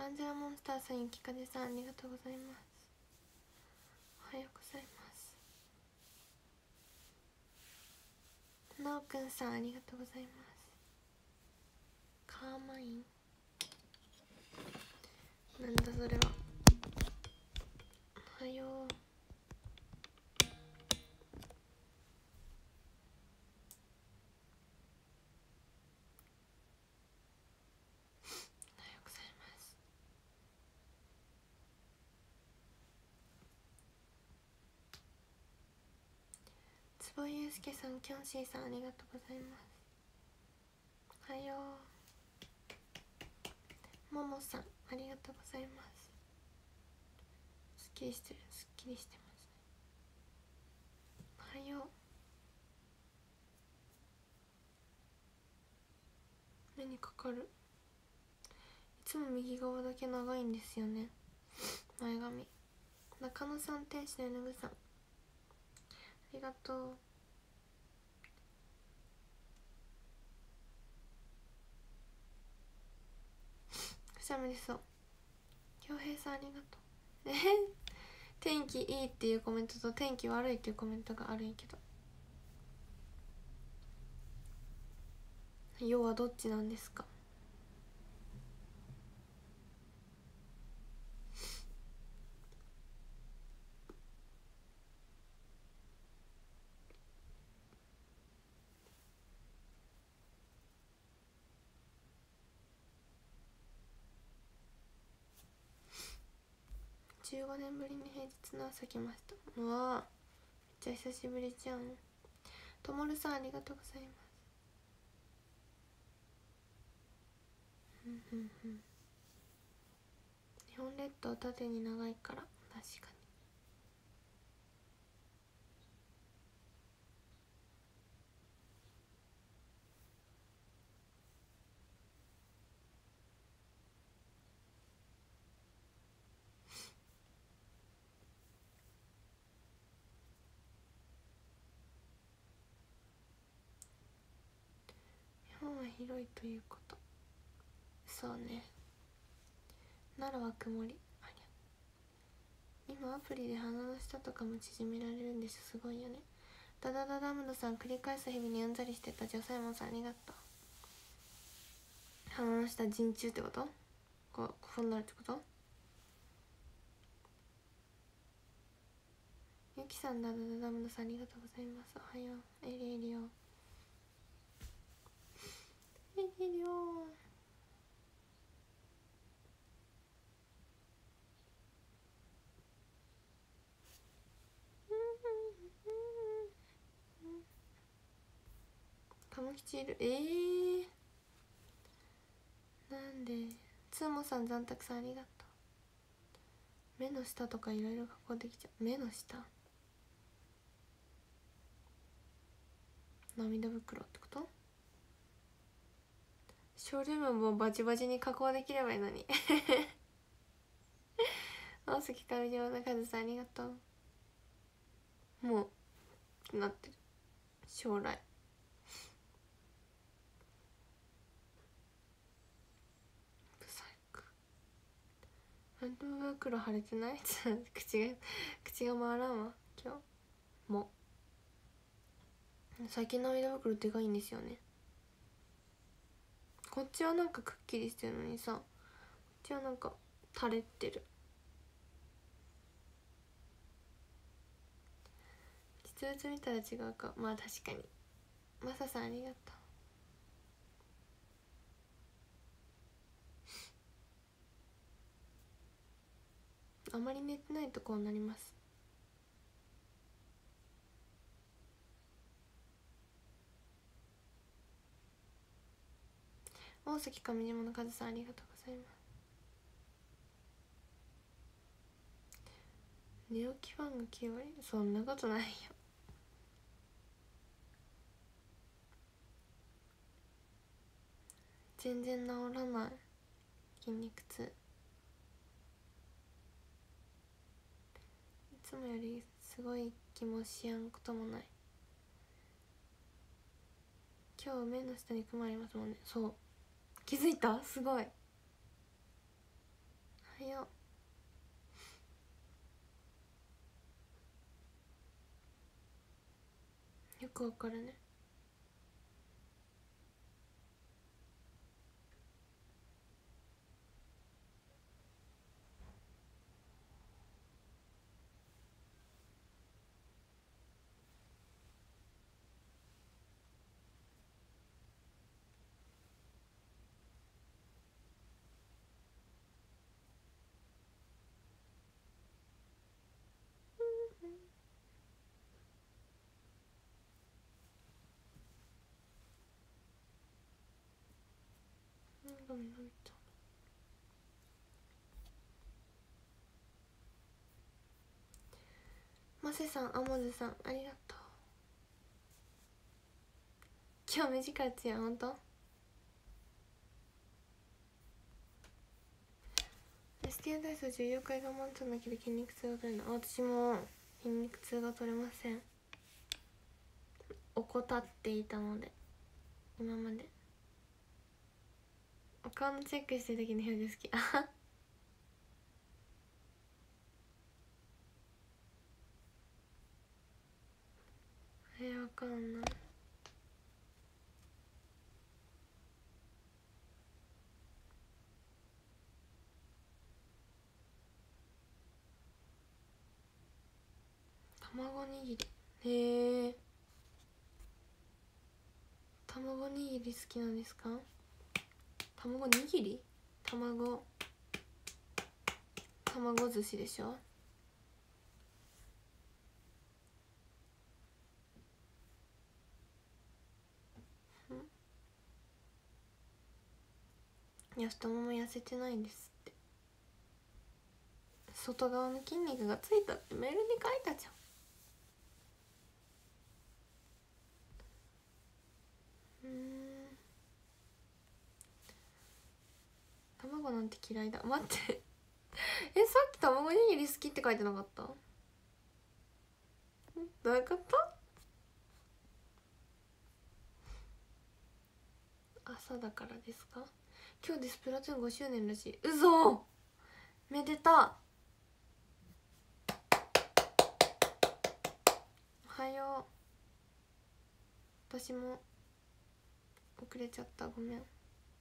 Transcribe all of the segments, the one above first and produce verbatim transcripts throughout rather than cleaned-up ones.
アンジェラモンスターさん、ゆきかぜさん、ありがとうございます。おはようございます。なおくんさん、ありがとうございます。カーマイン、なんだそれは。おはよう。坪井祐介さん、キョンシーさん、ありがとうございます。おはよう。ももさん、ありがとうございます。すっきりしてる、すっきりしてますね。おはよう。目にかかる。いつも右側だけ長いんですよね、前髪。中野さん、天使の絵の具さん、ありがとう。くしゃみでそう。恭平さん、ありがとう。え天気いいっていうコメントと天気悪いっていうコメントがあるんやけど、要はどっちなんですか？じゅうごねんぶりに平日の朝来ました。うわー、めっちゃ久しぶりじゃん。ともるさん、ありがとうございます。うんうんうん。日本列島縦に長いから確かに。日本は広いということ。そうね。奈良は曇り。ありゃ、今アプリで鼻の下とかも縮められるんです。すごいよね。ダダダダムドさん、繰り返す日々にうんざりしてたジョサイモンさん、ありがとう。鼻の下陣中ってこと？こうこうなるってこと？ゆきさん、ダダダダムドさん、ありがとうございます。おはよう。エリエリオエリエリオ。鴨吉いる。えー、なんで。つーもさん、残沢さん、ありがとう。目の下とかいろいろ加工できちゃう。目の下、涙袋ってこと？ショールームもバチバチに加工できればいいのに大関上条のカズさん、ありがとう。もうなってる。将来ブサイク。涙袋腫れてない口が口が回らんわ今日も。最近涙袋でかいんですよね。こっちはなんかくっきりしてるのにさ、こっちはなんか垂れてる。実物見たら違うか。まあ確かに。マサさん、ありがとう。あまり寝てないとこうなります。大崎上島のカズさん、ありがとうございます。寝起きファンがきゅうわり。そんなことないよ。全然治らない。筋肉痛。いつもよりすごい気もしやんこともない。今日目の下にクマありますもんね。そう、気づいた？すごい。 はよう。よくわかるね。うん、伸び伸びた。マセさん、アモズさん、ありがとう。今日目力強い、ほんと。エスティア体操じゅうよんかい我慢するだけで筋肉痛が取れるの。私も筋肉痛が取れません。怠っていたので今まで。お顔のチェックしてる時の表情好き。あはえ、わかんない。卵握り、へえ、卵握り好きなんですか？卵握り、卵卵寿司でしょ。いや、太もも痩せてないんですって。外側の筋肉がついたってメールに書いたじゃん。うん、卵なんて嫌いだ。待ってえ、さっき卵握り好きって書いてなかった？どういうこと？朝だからですか？今日でスプラトゥーンごしゅうねんらしい。うそ、めでた。おはよう。私も遅れちゃった、ごめん。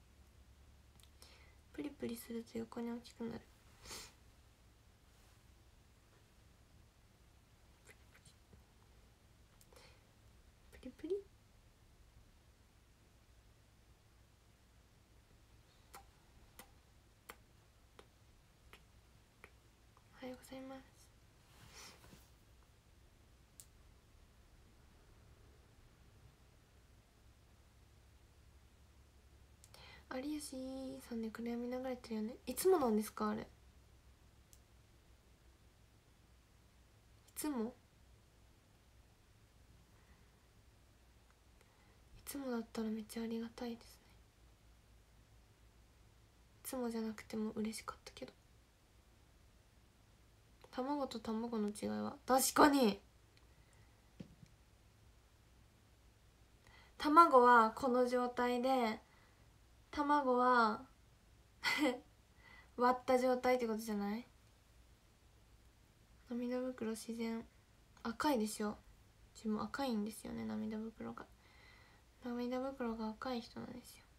プリプリすると横に大きくなる。プリプリ。おはようございます。有吉さんで暗闇流れてるよね。いつもなんですかあれ？いつも？いつもだったらめっちゃありがたいですね。いつもじゃなくても嬉しかったけど。卵と卵の違いは確かに、卵はこの状態で、卵は割った状態ってことじゃない？涙袋自然赤いでしょ。自分赤いんですよね、涙袋が。涙袋が赤い人なんですよ。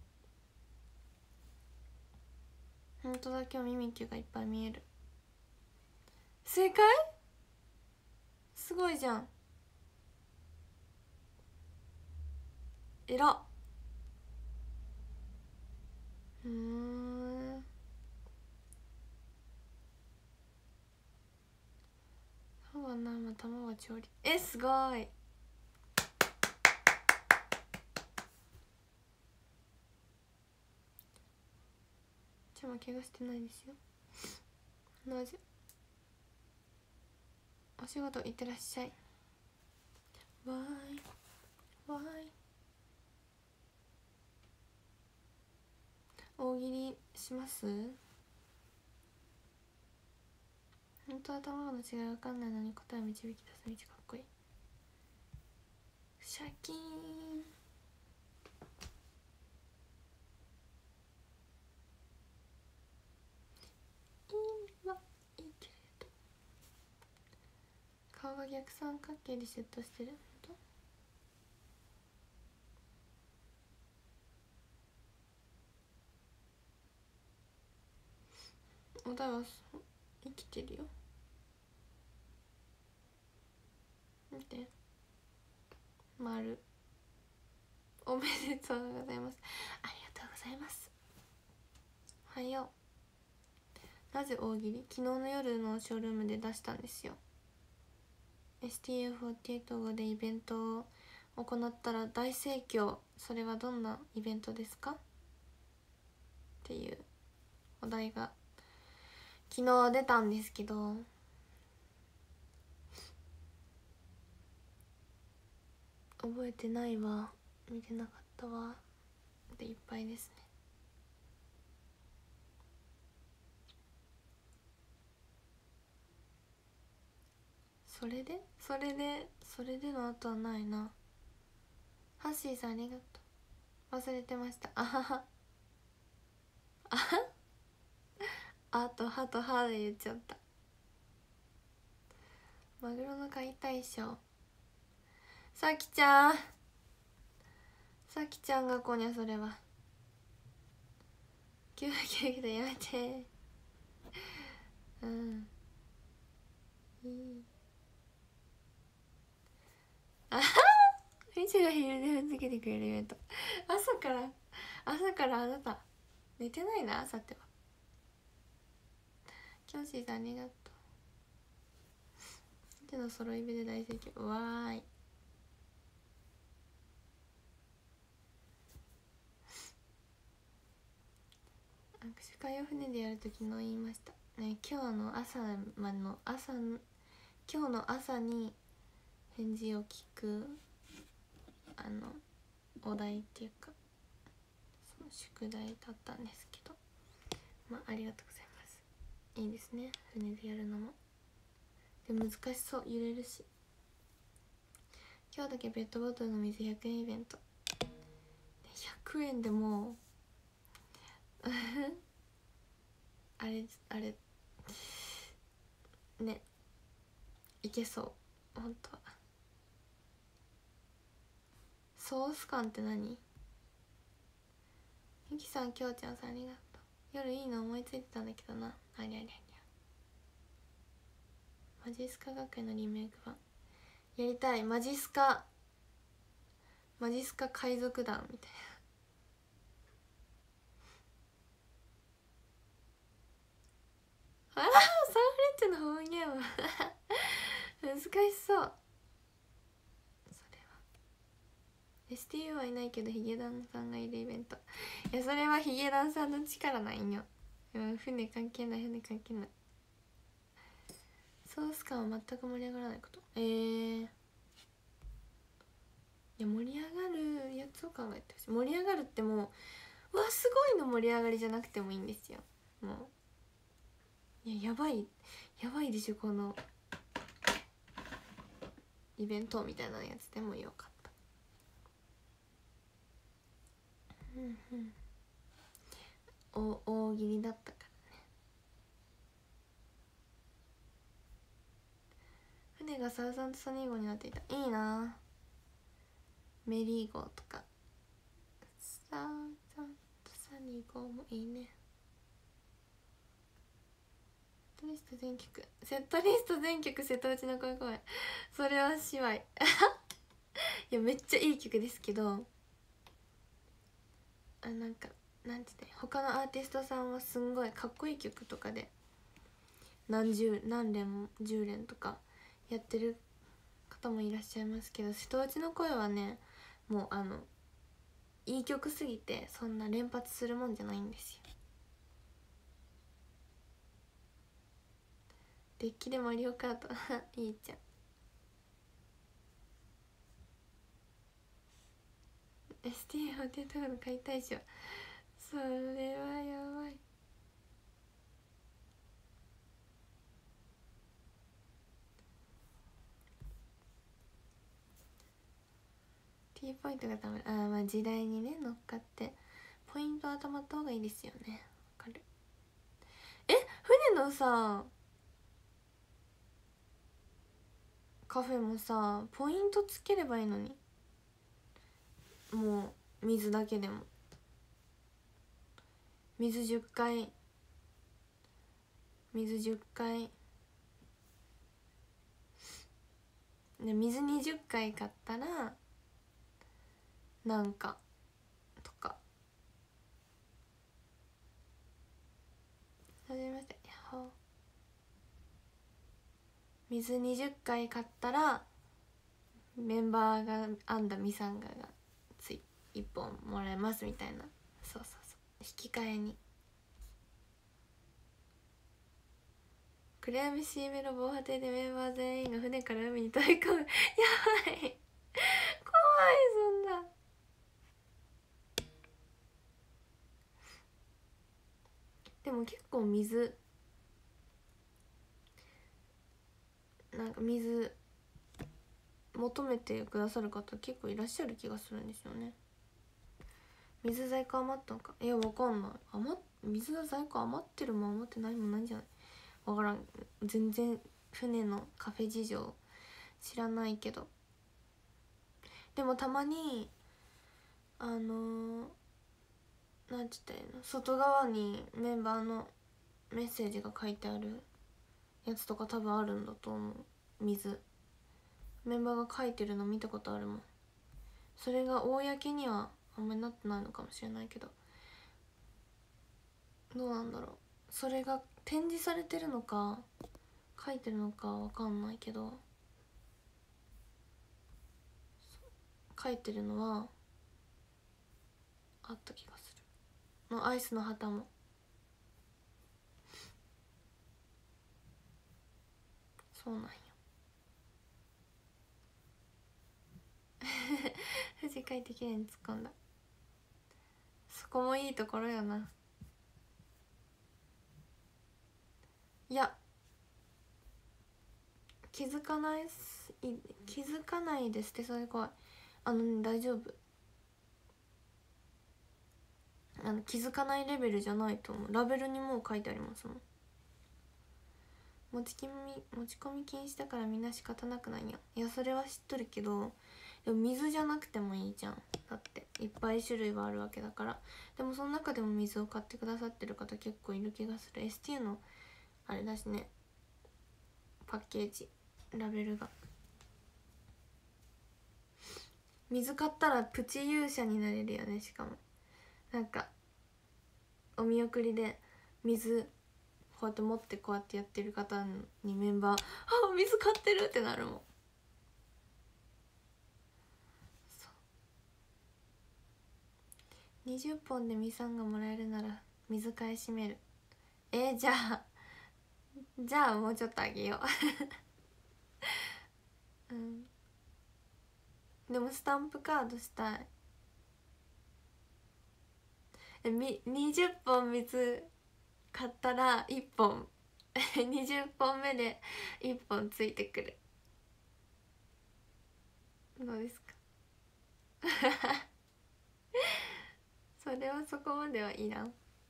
ほんとだ、今日ミミキュがいっぱい見える。正解？すごいじゃん。えらっ。うーん、そうはな、まあ卵は調理、え、すごい。ちゃま怪我してないですよ。なぜお仕事行ってらっしゃい。わーいわーい。大喜利します？本当は卵の違い分かんないのに答えを導き出す道かっこいい。シャキーン。 顔が逆三角形でシュッとしてる。おだは生きてるよ。見て、丸。おめでとうございます。ありがとうございます。おはよう。なぜ大喜利？昨日の夜のショールームで出したんですよ。 エスティーユーフォーティーエイト 号でイベントを行ったら大盛況。それはどんなイベントですかっていうお題が昨日出たんですけど、覚えてないわ、見てなかったわでいっぱいですね。それでそれでそれでの後はないな。ハッシーさんありがとう。忘れてました。あははあはあとはとはで言っちゃった。マグロの解体ショー。さきちゃんさきちゃんがこにゃそれはキューキューキューやめて。うんいい。あはみちが昼で踏んづけてくれるイベント。朝から朝からあなた寝てないな。さてはキョンシーさんありがとう。手の揃い目で大盛況。わーい。握手会を船でやると昨日言いましたね。今日の朝まの朝今日の朝に返事を聞くあのお題っていうかその宿題だったんですけど、まあありがとうございます。いいですね、船でやるのも。でも難しそう、揺れるし。今日だけペットボトルの水ひゃくえんイベント。ひゃくえんでもうあれあれね、いけそう本当は。ソース感って何？ゆきさん、きょうちゃんさんありがとう。夜いいの思いついてたんだけどな。ありゃりゃりゃ。マジスカ学園のリメイク版やりたい。マジスカマジスカ海賊団みたいな。ああ、サンフレッチェの方言は難しそう。それは エスティーユー はいないけどヒゲダンさんがいるイベント。いやそれはヒゲダンさんの力ないんよ。船関係ない、船関係ない。ソース感は全く盛り上がらないこと。えー、いや盛り上がるやつを考えてほしい。盛り上がるってもうわすごいの盛り上がりじゃなくてもいいんですよ。もういややばいやばいでしょこのイベントみたいなやつでもよかった。うんうんお大喜利だったからね。船がサウザンドサニー号になっていた。いいな。メリー号とかサウザンドサニー号もいいね。セットリスト全曲セットリスト全曲瀬戸内の恋公演。それは芝居いやめっちゃいい曲ですけど、あなんかなんて言って他のアーティストさんはすんごいかっこいい曲とかで何十何連も十連とかやってる方もいらっしゃいますけど、瀬戸内の声はねもうあのいい曲すぎてそんな連発するもんじゃないんですよ。デッキでマリオカートいいじゃん。 エスティーユー ホテルとかの解体ショー、それはやばい。T ポイントがたまる。ああまあ時代にね乗っかってポイントはたまった方がいいですよね。わかる。え船のさカフェもさポイントつければいいのに、もう水だけでも水じゅっかい水じゅっかいで水にじゅっかい買ったらなんかとか。はじめまして。やっほー。水にじゅっかい買ったらメンバーが編んだミサンガがついいっぽんもらえますみたいな。そうそうそう、引き換えに。クレアミシーメロ防波堤でメンバー全員が船から海に飛び込む。やばい怖い、そんな。でも結構水なんか水求めてくださる方結構いらっしゃる気がするんですよね。水在庫余ったのか、いやわかんない。余っ水の在庫余ってるも余ってないもないんじゃない、わからん。全然船のカフェ事情知らないけど、でもたまにあのー、なんて言ったらいいの、外側にメンバーのメッセージが書いてあるやつとか多分あるんだと思う。水メンバーが書いてるの見たことあるもん。それが公にはあんまりなってないのかもしれないけど、どうなんだろう、それが展示されてるのか書いてるのかわかんないけど、書いてるのはあった気がするの。アイスの旗もそうなんよ。藤書いてきれいに突っ込んだ。そこもいいところよな。いや気づかないすい気づかないですって、それ怖い。あのね大丈夫、あの気づかないレベルじゃないと思う。ラベルにもう書いてありますもん。持ち込み持ち込み禁止だからみんな仕方なくないや。いやそれは知っとるけど、でも水じゃなくてもいいじゃん。だっていっぱい種類はあるわけだから。でもその中でも水を買ってくださってる方結構いる気がする。 エスティー のあれだしね、パッケージラベルが。水買ったらプチ勇者になれるよね。しかもなんかお見送りで水こうやって持ってこうやってやってる方にメンバー「あ水買ってる!」ってなるもん。にじゅっぽんでミサンがもらえるなら水買い占める。えー、じゃあじゃあもうちょっとあげよううん、でもスタンプカードしたい。えみにじゅっぽん水買ったらいっぽんにじゅっぽんめでいっぽんついてくる。どうですかそれはそこまではいらん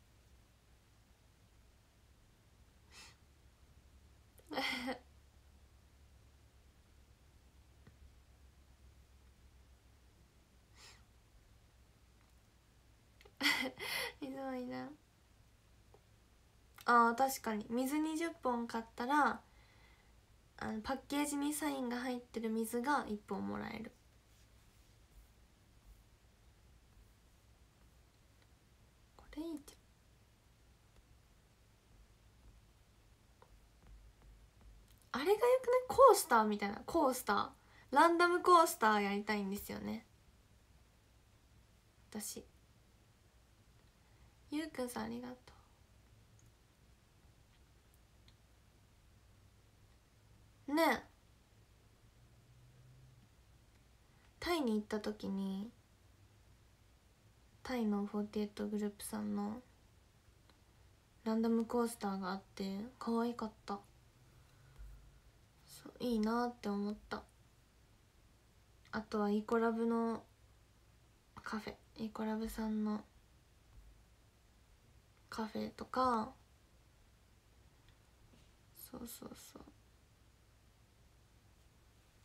水はいらん。あー確かに水にじゅっぽん買ったらあのパッケージにサインが入ってる水がいっぽんもらえる。これいいじゃん。あれがよくない？コースターみたいな。コースターランダムコースターやりたいんですよね私。ゆうくんさんありがとうね。えタイに行った時にタイのフォーティエイトグループさんのランダムコースターがあって可愛かった。そういいなって思った。あとはイコラブのカフェ、イコラブさんのカフェとか、そうそうそう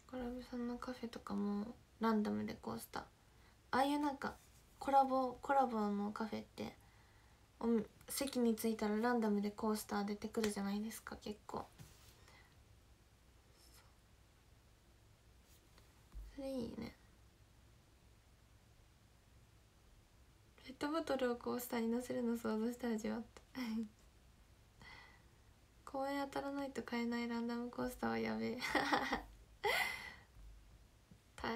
コラボさんのカフェとかもランダムでコースター、ああいうなんかコラボコラボのカフェってお席に着いたらランダムでコースター出てくるじゃないですか。結構それいいね。ペットボトルをコースターに乗せるの想像したらじわっと公園当たらないと買えないランダムコースターはやべえ確か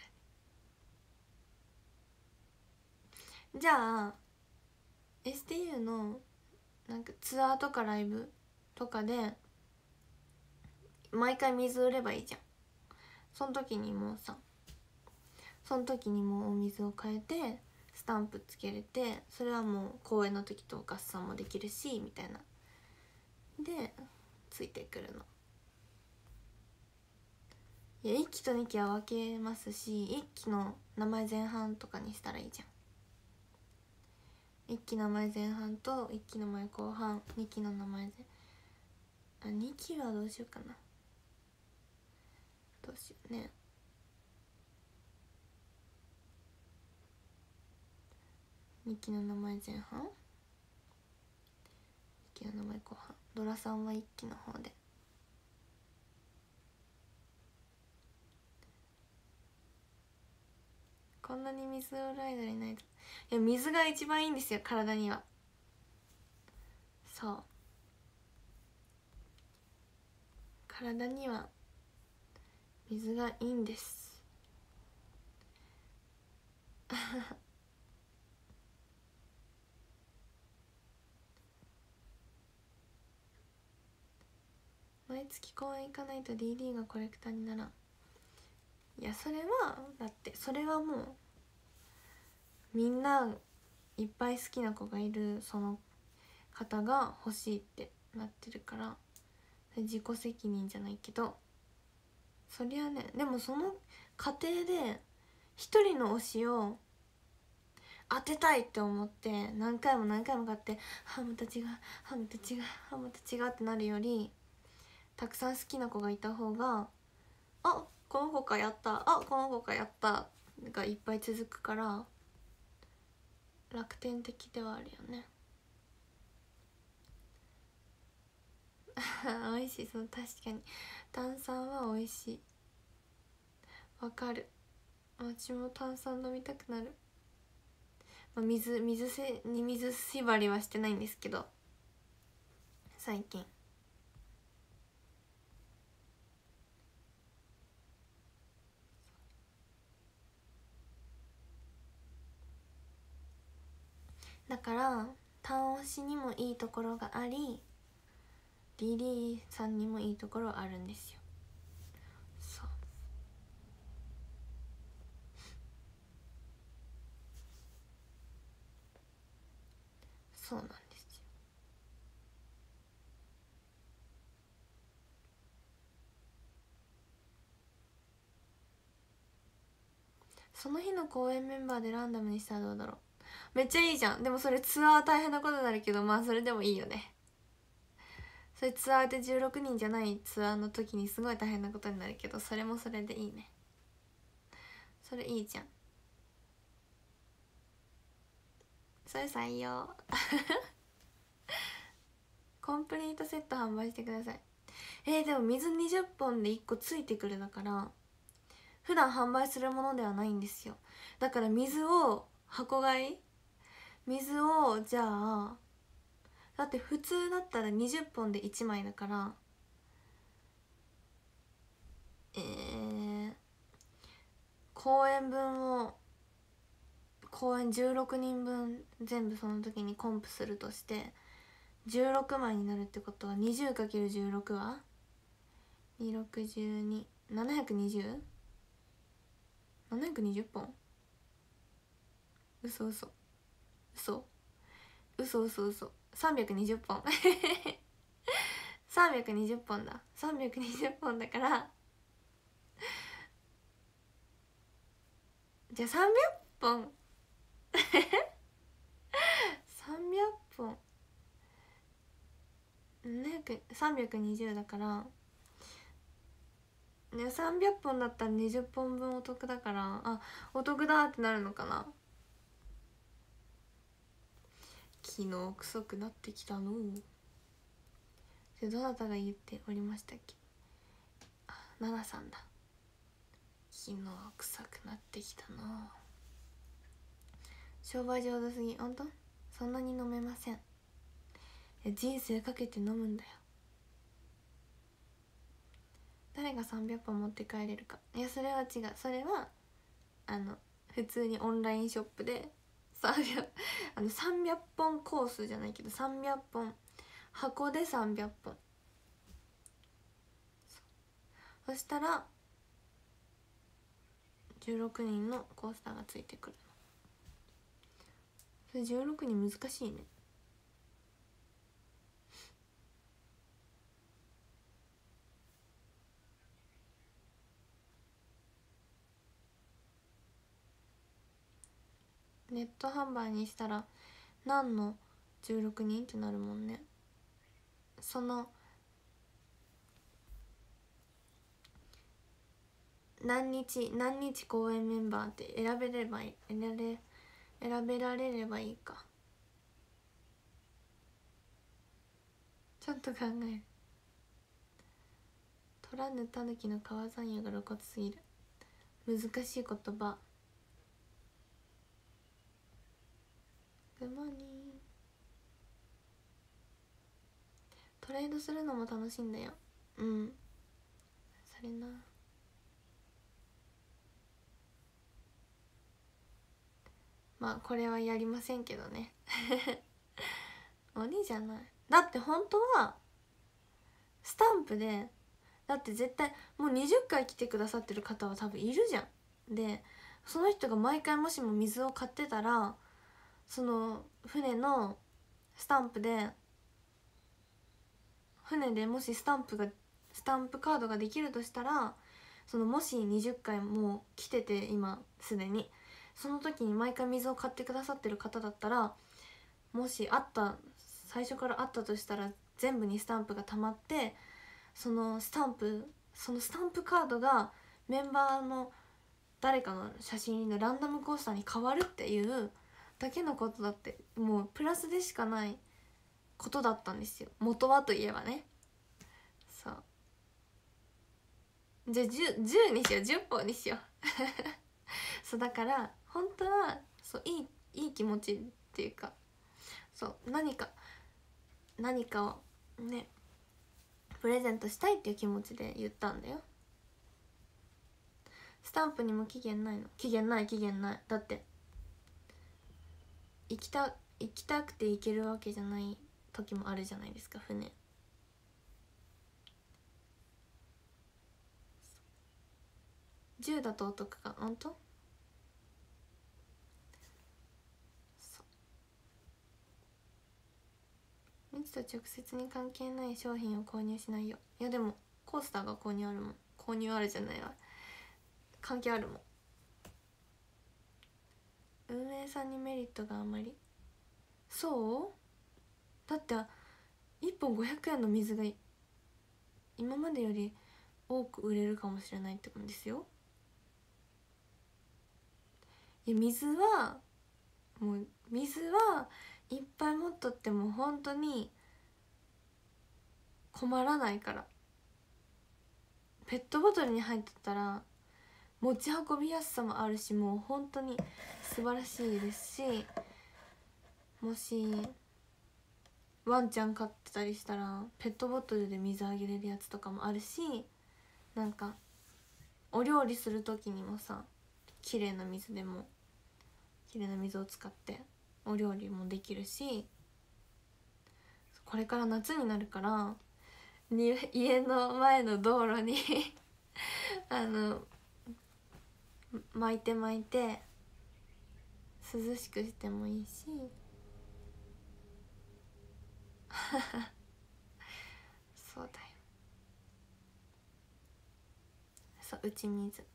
に。じゃあ エスティーユー のなんかツアーとかライブとかで毎回水売ればいいじゃん。その時にもうさその時にもうお水を変えてスタンプつけれて、それはもう公演の時と合算もできるしみたいなでついてくるの。いやいっきとにきは分けますし、いっきの名前前半とかにしたらいいじゃん。いっき名前前半といっき名前後半、にきの名前前あにきはどうしようかな。どうしようね。にきの名前前半、いっきの名前後半。ドラさんはいっきの方で。こんなに水をライドにないと。いや水が一番いいんですよ、体には。そう、体には水がいいんです毎月公演行かないと ディーディー がコレクターにならん。いやそれはだってそれはもうみんないっぱい好きな子がいるその方が欲しいってなってるから、自己責任じゃないけど、そりゃね。でもその過程で一人の推しを当てたいって思って何回も何回も買って「はまた違うはまた違うはまた違う」ってなるより、たくさん好きな子がいた方が「あこの子かやったあこの子かやった」がいっぱい続くから楽天的ではあるよね美味しい。その確かに炭酸は美味しい。わかる。私も炭酸飲みたくなる。まあ、水水せに水縛りはしてないんですけど最近。だから単押しにもいいところがあり ディーディー さんにもいいところあるんですよ。そうそうなんですよ。その日の公演メンバーでランダムにしたらどうだろう。めっちゃいいじゃん。でもそれツアー大変なことになるけど、まあそれでもいいよね。それツアーでじゅうろくにんじゃないツアーの時にすごい大変なことになるけど、それもそれでいいね。それいいじゃん。それ採用コンプリートセット販売してください。えー、でも水にじゅっぽんでいっこついてくるだから普段販売するものではないんですよ。だから水を箱買い水をじゃあだって普通だったらにじゅっぽんでいちまいだからえー、公演分を公演じゅうろくにんぶん全部その時にコンプするとしてじゅうろくまいになるってことは にじゅうかけるじゅうろく はにひゃくろくじゅうに ななひゃくにじゅう ななひゃくにじゅっぽん嘘嘘嘘嘘嘘嘘さんびゃくにじゅっぽんさんびゃくにじゅっぽんだ。さんびゃくにじゅっぽんだからじゃあさんびゃっぽんさんびゃっぽんさんびゃくにじゅうだからね、さんびゃっぽんだったらにじゅっぽんぶんお得だから、あ、お得だってなるのかな。昨日臭くなってきたので、どなたが言っておりましたっけ。あ、ナナさんだ。昨日臭くなってきたな。商売上手すぎ。ほんとそんなに飲めません。人生かけて飲むんだよ。誰がさんびゃっぽん持って帰れるか。いや、それは違う。それはあの普通にオンラインショップでさんびゃくあのさんびゃっぽんコースじゃないけどさんびゃっぽん箱でさんびゃっぽん。 そ, そしたらじゅうろくにんのコースターがついてくるの。それじゅうろくにん難しいね。ネット販売にしたら何のじゅうろくにんってなるもんね。その何日何日公演メンバーって選べればいい、選べ選べられればいいか。ちょっと考える。取らぬたぬきの川山屋が露骨すぎる。難しい言葉。グッモーニング。トレードするのも楽しいんだよ。うん、それな。まあこれはやりませんけどね鬼じゃない。だって本当はスタンプで、だって絶対もうにじゅっかい来てくださってる方は多分いるじゃん。でその人が毎回もしも水を買ってたら、その船のスタンプで船でもしスタンプがスタンプカードができるとしたら、そのもしにじゅっかいもう来てて今すでにその時に毎回水を買ってくださってる方だったら、もしあった最初からあったとしたら全部にスタンプがたまって、そのスタンプそのスタンプカードがメンバーの誰かの写真のランダムコースターに変わるっていうだけのことだって、もうプラスでしかないことだったんですよ、元はといえばね。そうじゃあ 10, じゅうにしよう、じゅっぽんにしようそうだから本当はそういいいい気持ちっていうか、そう何か何かをねプレゼントしたいっていう気持ちで言ったんだよ。スタンプにも期限ないの。期限ない期限ない。だって行きた行きたくて行けるわけじゃない時もあるじゃないですか、船。じゅうだとお得か。ほんとみつと直接に関係ない商品を購入しないよ。いやでもコースターが購入あるもん。購入あるじゃないわ、関係あるもん。運営さんにメリットがあまり。そうだっていっぽんごひゃくえんの水が今までより多く売れるかもしれないってことですよ。いや水はもう水はいっぱい持っとっても本当に困らないから。ペットボトルに入ってたら持ち運びやすさもあるし、もう本当に素晴らしいですし、もしワンちゃん飼ってたりしたらペットボトルで水あげれるやつとかもあるし、なんかお料理する時にもさ、綺麗な水でも綺麗な水を使ってお料理もできるし、これから夏になるからに家の前の道路にあの巻いて巻いて涼しくしてもいいしそうだよ。そう、打ち水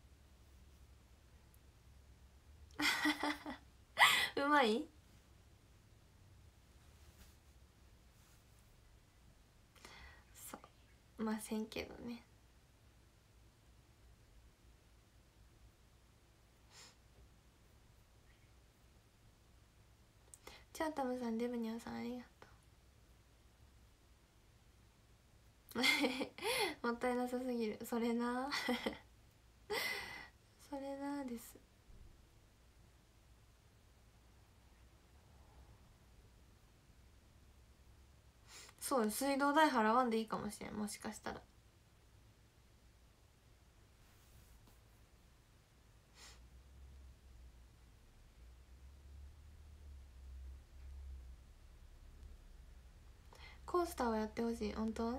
うまい。そうまあせんけどね。 チャータムさん、デブニャンさん、ありがとうもったいなさすぎる。それなそれなです。そうよ、水道代払わんでいいかもしれん、もしかしたら。コースターはやってほしい。本当？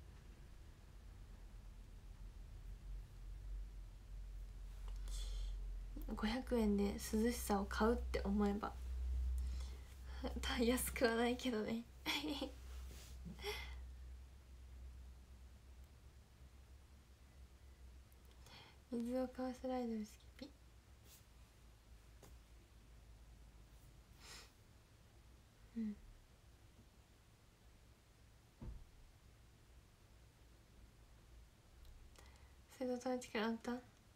ごひゃくえんで涼しさを買うって思えば安くはないけどね水をかわすライドルスキピ。うん水道止め力あった？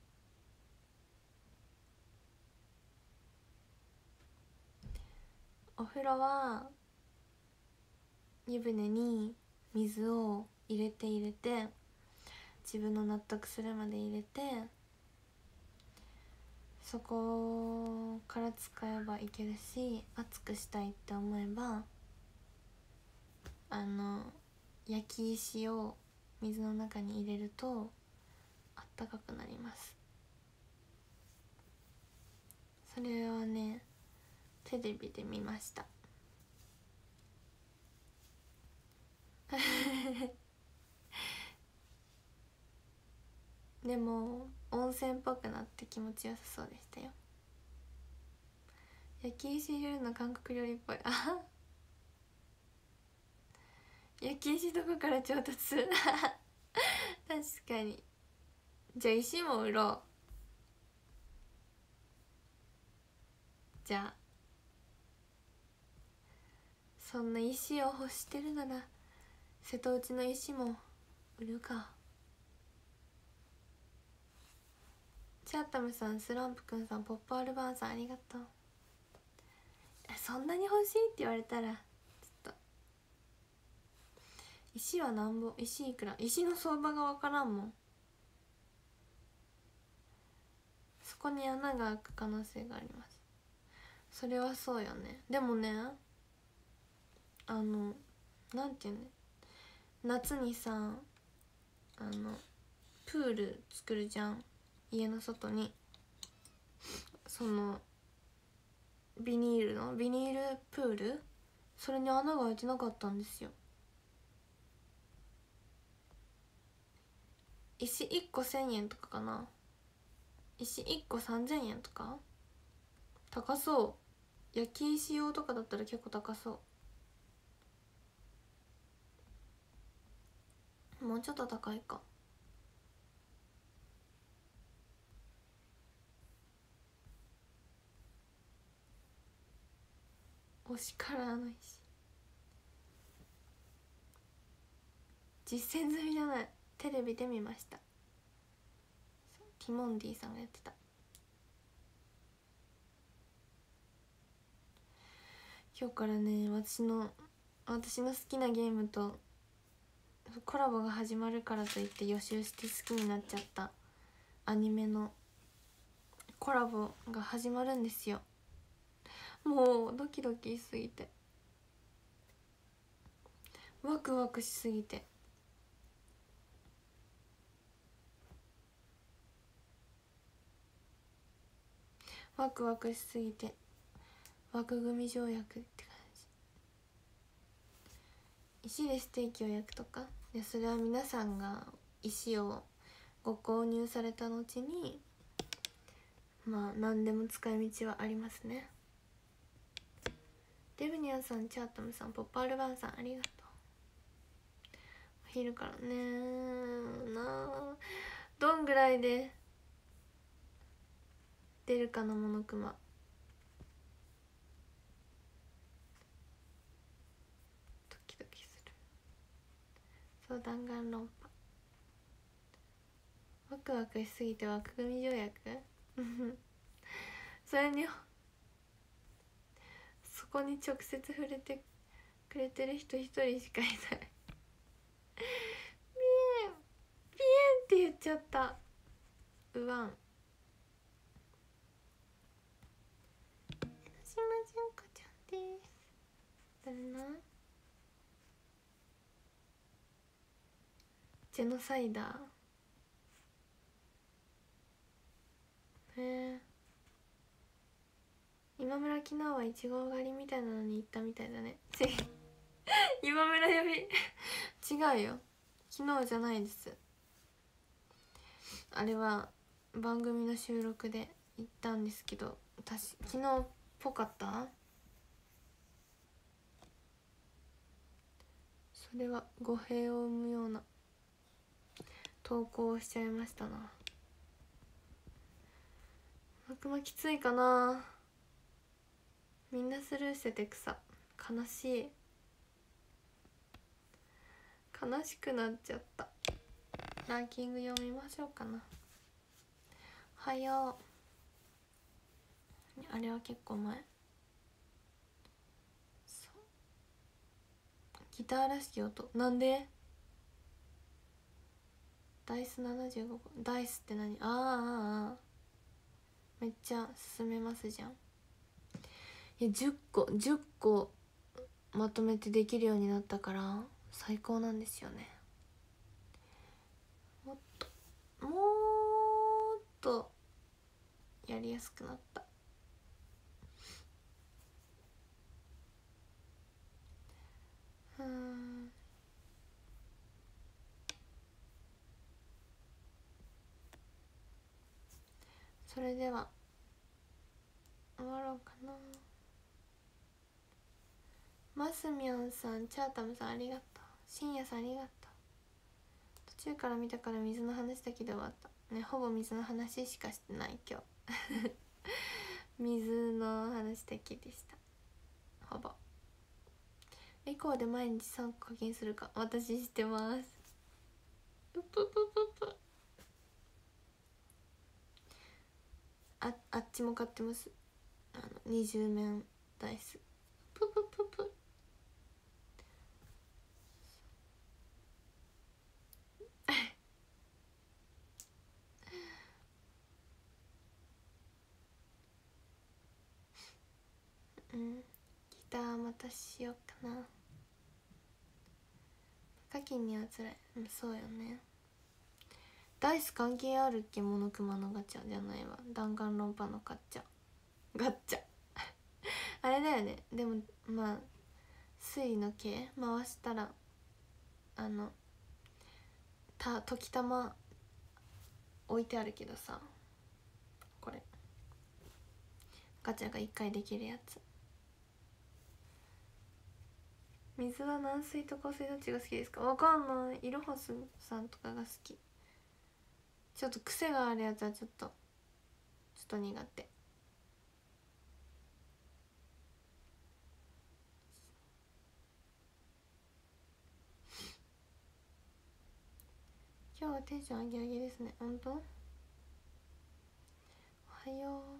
お風呂は湯船に水を入れて入れて自分の納得するまで入れて、そこから使えばいけるし、熱くしたいって思えばあの焼き石を水の中に入れるとあったかくなります。それはねテレビで見ましたでも温泉っぽくなって気持ちよさそうでしたよ。焼き石入れるの韓国料理っぽい。あ焼き石どこから調達する確かに。じゃあ石も売ろう。じゃあそんな石を欲してるなら瀬戸内の石も売るか。チャータムさん、スランプくんさん、ポップアルバーンさん、ありがとう。そんなに欲しいって言われたらちょっと。石はなんぼ、石いくら、石の相場が分からんもん。そこに穴が開く可能性があります。それはそうよね。でもね、あのなんていうの、夏にさあのプール作るじゃん、家の外に。そのビニールのビニールプール、それに穴が開いてなかったんですよ。石いっこせんえんとかかな。石いっこさんぜんえんとか、高そう。焼き石用とかだったら結構高そう。もうちょっと高いか。推しからの石、実践済みじゃない。テレビで見ました。ティモンディさんがやってた。今日からね、私の私の好きなゲームとコラボが始まるからといって予習して好きになっちゃったアニメのコラボが始まるんですよ。もうドキドキしすぎて、ワクワクしすぎて、ワクワクしすぎて枠組み条約って感じ。石でステーキを焼くとか、いやそれは皆さんが石をご購入された後にまあ何でも使い道はありますね。デブニャンさん、チャータムさん、ポッパールバンさん、ありがとう。お昼からねなあ、どんぐらいで出るかな、モノクマ。ドキドキする。そう、弾丸論破。ワクワクしすぎて枠組み条約それにそこに直接触れてくれてる人一人しかいないピエンピエンって言っちゃった。うわん。江ノ島純子ちゃんです。誰な。ジェノサイダー。へえ。今村昨日はいちご狩りみたいなのに行ったみたいだね今村呼び違うよ、昨日じゃないです。あれは番組の収録で行ったんですけど、私昨日っぽかった。それは語弊を生むような投稿をしちゃいましたな。悪魔きついかな。みんなスルーしてて草。悲しい。悲しくなっちゃった。ランキング読みましょうかな。はよう。あれは結構前。ギターらしき音。なんでダイスななじゅうごこ。ダイスって何。あーあーあーめっちゃ進めますじゃん。いやじゅっこじゅっこまとめてできるようになったから最高なんですよね。もっともっとやりやすくなった。うん。それでは終わろうかな。マスミョンさん、チャータムさんありがとう。深夜さんありがとう。途中から見たから水の話だけで終わったね。ほぼ水の話しかしてない今日水の話だけでした。ほぼエコーで毎日さんこ課金するか。私してます。ぷぷぷぷぷ。ああっちも買ってます。あの二十面ダイス。ぷぷぷぷ。うん、ギターまたしようかな。課金にはつらい。うん、そうよね。ダイス関係あるっけ。モノクマのガチャじゃないわ。弾丸論破のガチャガッチャあれだよね。でもまあ水の系回したらあのた時たま置いてあるけどさ、これガチャがいっかいできるやつ。水は軟水と硬水どっちが好きですか。わかんない。いろはすさんとかが好き。ちょっと癖があるやつはちょっとちょっと苦手。今日はテンション上げ上げですね。ほんとおはよう。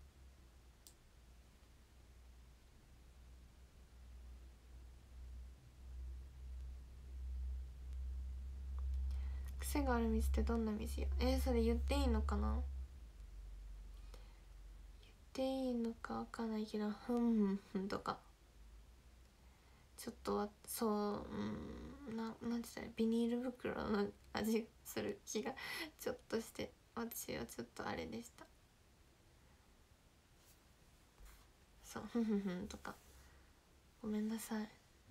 癖がある水ってどんな水よ。えー、それ言っていいのかな。言っていいのかわかんないけど、ふんふんとかちょっとはそう、うん、ななんて言ったらビニール袋の味する気がちょっとして、私はちょっとあれでした。そうふんふんふんとかごめんなさい。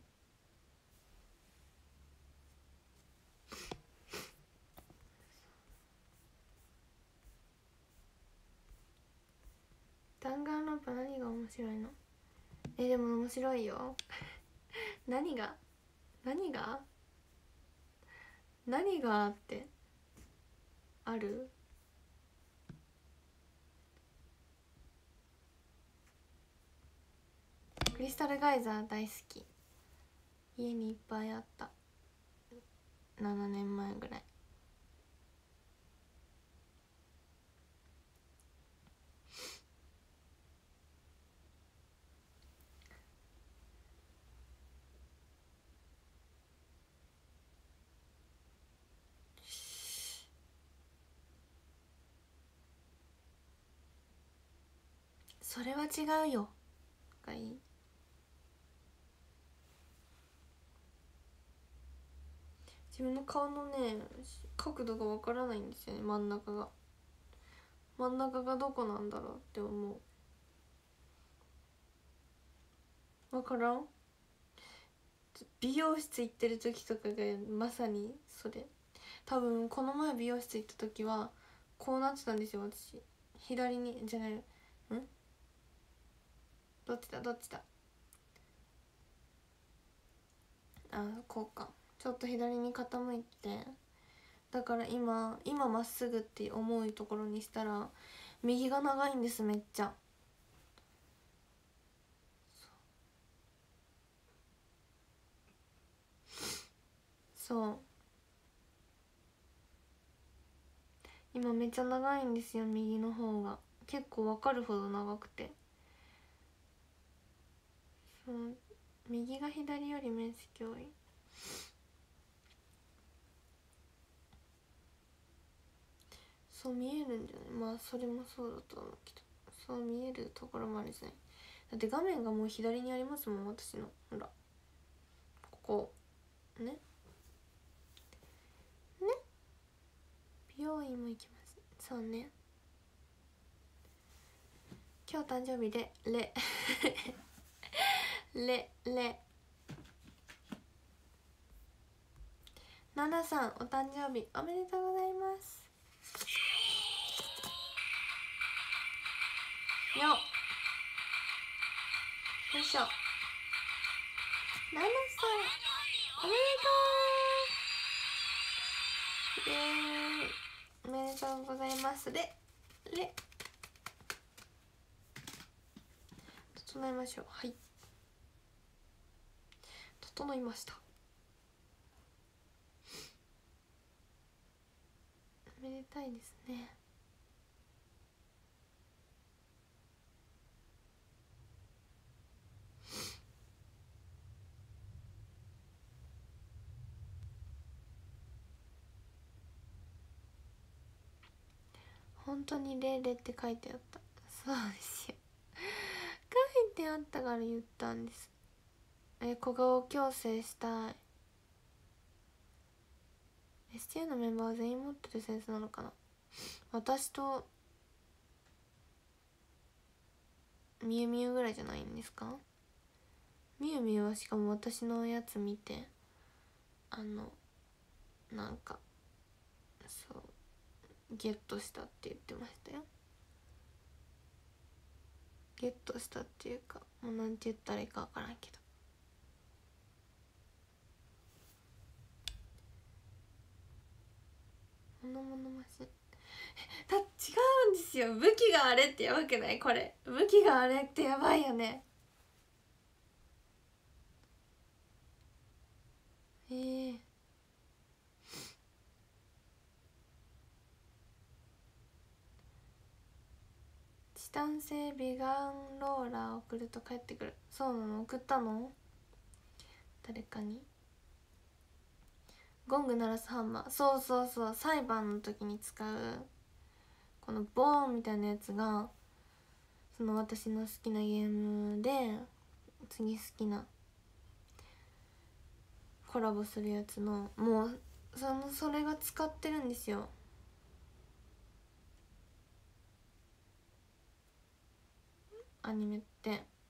弾丸論破何が面白いの。えでも面白いよ何が何が何がってある。クリスタルガイザー大好き。家にいっぱいあった。ななねんまえぐらい。 それは違うよがいい。自分の顔のね角度がわからないんですよね。真ん中が真ん中がどこなんだろうって思う。わからん。美容室行ってる時とかがまさにそれ。多分この前美容室行った時はこうなってたんですよ私。左にじゃないんどっちだどっちだあこうか。ちょっと左に傾いて、だから今今まっすぐって思うところにしたら右が長いんです。めっちゃそう今めっちゃ長いんですよ。右の方が結構わかるほど長くて、そう右が左より面積多い。そう見えるんじゃない。まあそれもそうだと思うけど、そう見えるところもあるじゃない。だって画面がもう左にありますもん私の。ほらここねね美容院も行きます。そうね今日誕生日でレレレナナさんお誕生日おめでとうございます。よっよいしょ。ナナさんおめでとう。イエーイおめでとうございます。レレ整えましょう。はい整いました。おめでたいですね。本当にレレって書いてあった。そうですよ書いてあったから言ったんです。え小顔矯正したい。 エスティー のメンバーは全員持ってるセンスなのかな。私とみゆみゆぐらいじゃないんですか。みゆみゆはしかも私のやつ見てあのなんかそうゲットしたって言ってましたよ。ゲットしたっていうかもうなんて言ったらいいか分からんけど、モノモノマシンだ違うんですよ。武器があれってやばくない。これ武器があれってやばいよね。えー、チタン製美顔ローラー送ると帰ってくる。そうなの。送ったの誰かに。ゴング鳴らすハンマー。そうそうそう裁判の時に使うこのボーンみたいなやつがその私の好きなゲームで次好きなコラボするやつのもうそのそれが使ってるんですよ。アニメって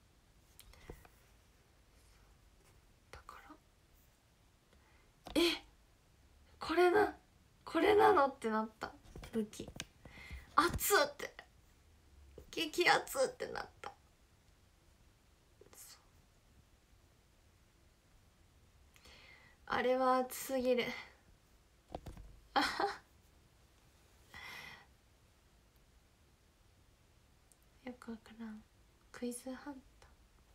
だからえこれなこれなのってなった。武器熱って激熱ってなった。あれは熱すぎる。あはよくわからん。クイズハンタ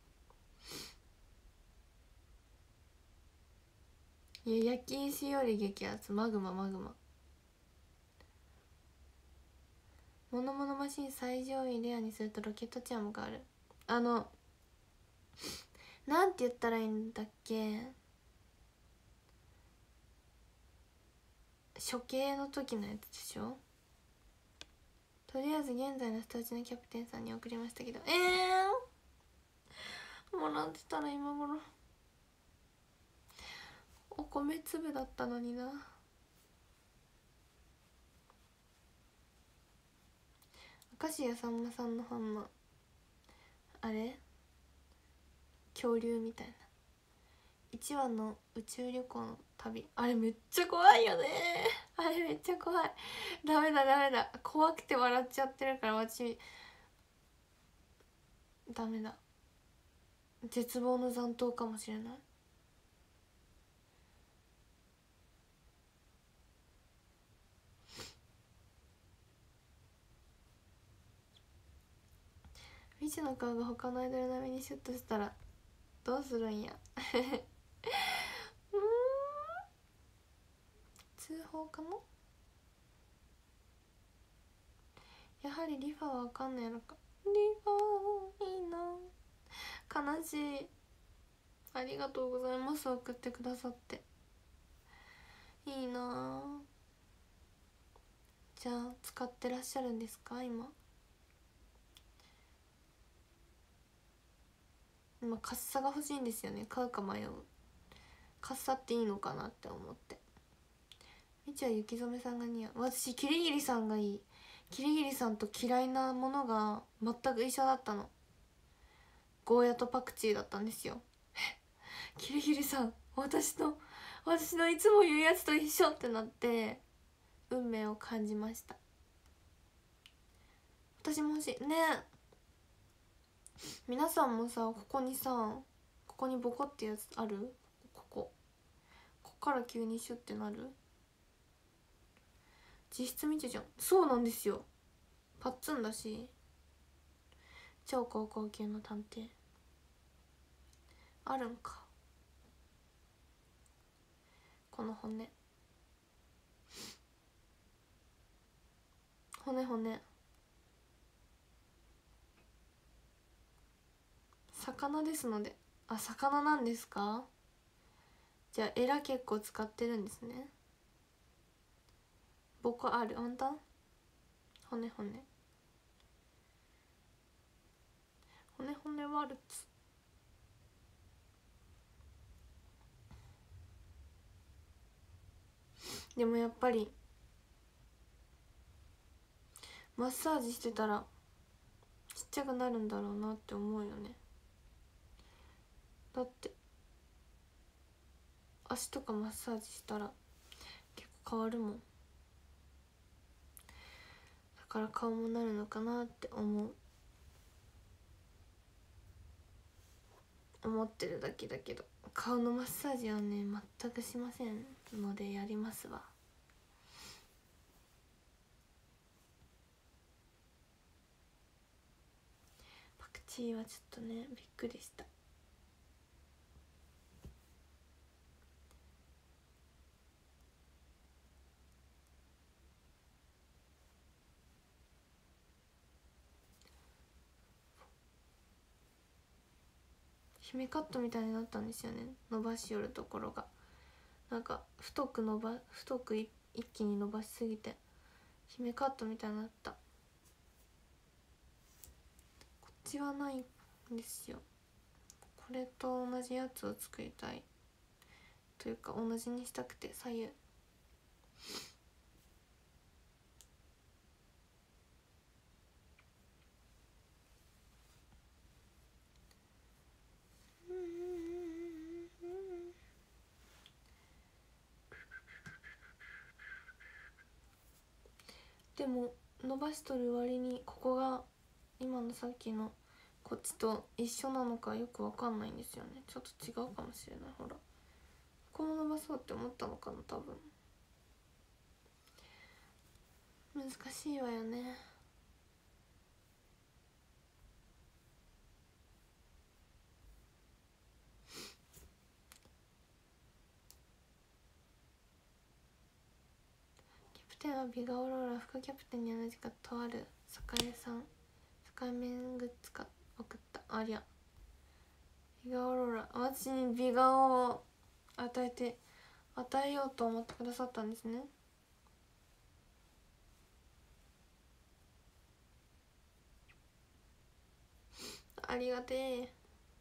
ー。いや焼き石より激熱。マグママグマ。モノモノマシン最上位レアにするとロケットチャームがある。あのなんて言ったらいいんだっけ。処刑の時のやつでしょ。 とりあえず現在のスターチのキャプテンさんに送りましたけど、えーもらってたら今頃お米粒だったのにな。明石家さんまさんのファンのあれ恐竜みたいないちわの宇宙旅行の旅、あれめっちゃ怖いよね。あれめっちゃ怖い。ダメだダメだ、怖くて笑っちゃってるから私ダメだ。絶望の残党かもしれない。未知の顔が他のアイドル並みにシュッとしたらどうするんや。うーん通報かな。やはりリファはわかんないのか。リファいいな、悲しい。ありがとうございます、送ってくださって。いいな。じゃあ使ってらっしゃるんですか今。今カッサが欲しいんですよね。買うか迷う。カッサっていいのかなって思って。みちは雪染さんが似合う。私キリギリさんがいい。キリギリさんと嫌いなものが全く一緒だったの。ゴーヤとパクチーだったんですよ。キリギリさん私の私のいつも言うやつと一緒ってなって運命を感じました。私も欲しいね。皆さんもさ、ここにさ、ここにボコってやつある？ここここから急にシュッてなる。実質みちじゃん。そうなんですよ。パッツンだし超高校級の探偵あるんか。この骨骨骨魚ですので。あ、魚なんですか。じゃあエラ結構使ってるんですね。ボコある。あんた骨骨骨骨ワルツ。でもやっぱりマッサージしてたらちっちゃくなるんだろうなって思うよね。だって足とかマッサージしたら結構変わるもん。だから顔もなるのかなって思う思ってるだけだけど、顔のマッサージはね全くしませんのでやりますわ。パクチーはちょっとねびっくりした。姫カットみたいになったんですよね、伸ばし寄るところが。なんか太く伸ば太く一気に伸ばしすぎて姫カットみたいになった。こっちはないんですよ。これと同じやつを作りたいというか同じにしたくて左右。でも伸ばしとる割にここが今のさっきのこっちと一緒なのかよくわかんないんですよね。ちょっと違うかもしれない。ほらここも伸ばそうって思ったのかな多分。難しいわよね。キャプテンはビガオローラ、副キャプテンに同じかとある栄さん境面グッズか送った。ありゃビガオローラ、私にビガを与えて与えようと思ってくださったんですね。 ありがてえ。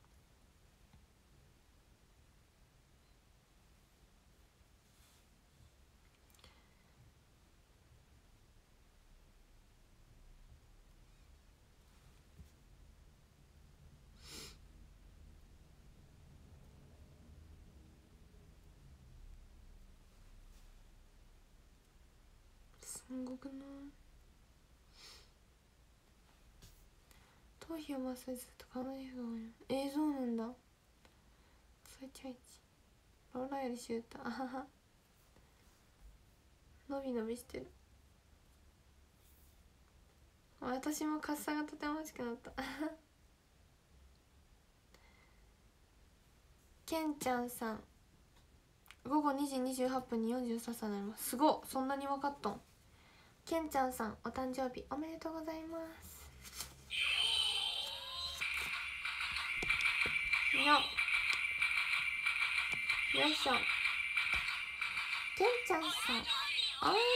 すんごくない？頭皮をマッサージすると顔の皮膚が多いの。えー、そうなんだ。それちゃいちローラーよりシューター、あはは。伸び伸びしてる。私もカッサがとても欲しくなったけんちゃんさん、ごごにじにじゅうはっぷんによんじゅうさんさいになります。すごっ、そんなに分かったん。けんちゃんさん、お誕生日おめでとうございます。よっ、よいしょ。けんちゃんさん、おめで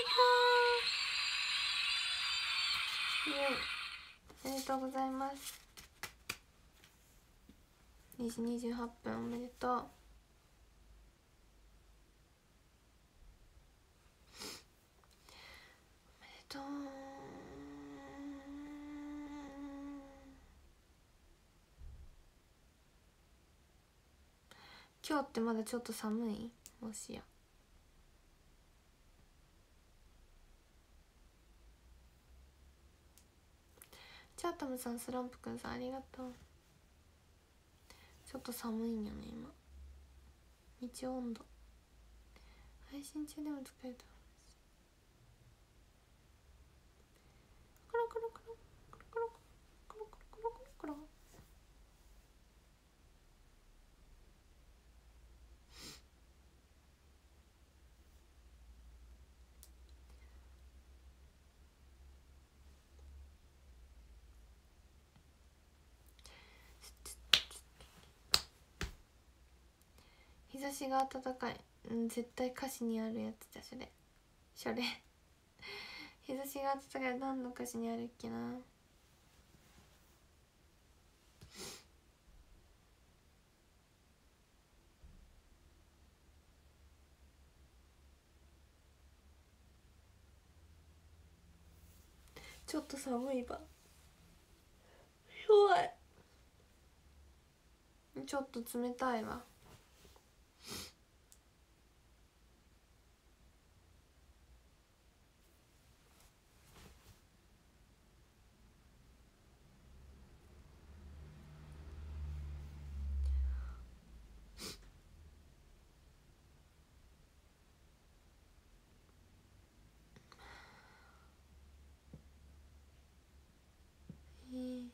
とう。イエイ、おめでとうございます。にじにじゅうはっぷんおめでとう。おめでとう。今日ってまだちょっと寒い？もしや。チャータムさん、スランプくんさん、ありがとう。ちょっと寒いんよね今。日温度配信中でも使えると思います。コロコロコロコロコロコロコロコロコロコロ。日差しが暖かい、うん、絶対歌詞にあるやつじゃ。それそれ日差しが暖かい、何の歌詞にあるっけな。ちょっと寒いば。弱い。ちょっと冷たいわ。えー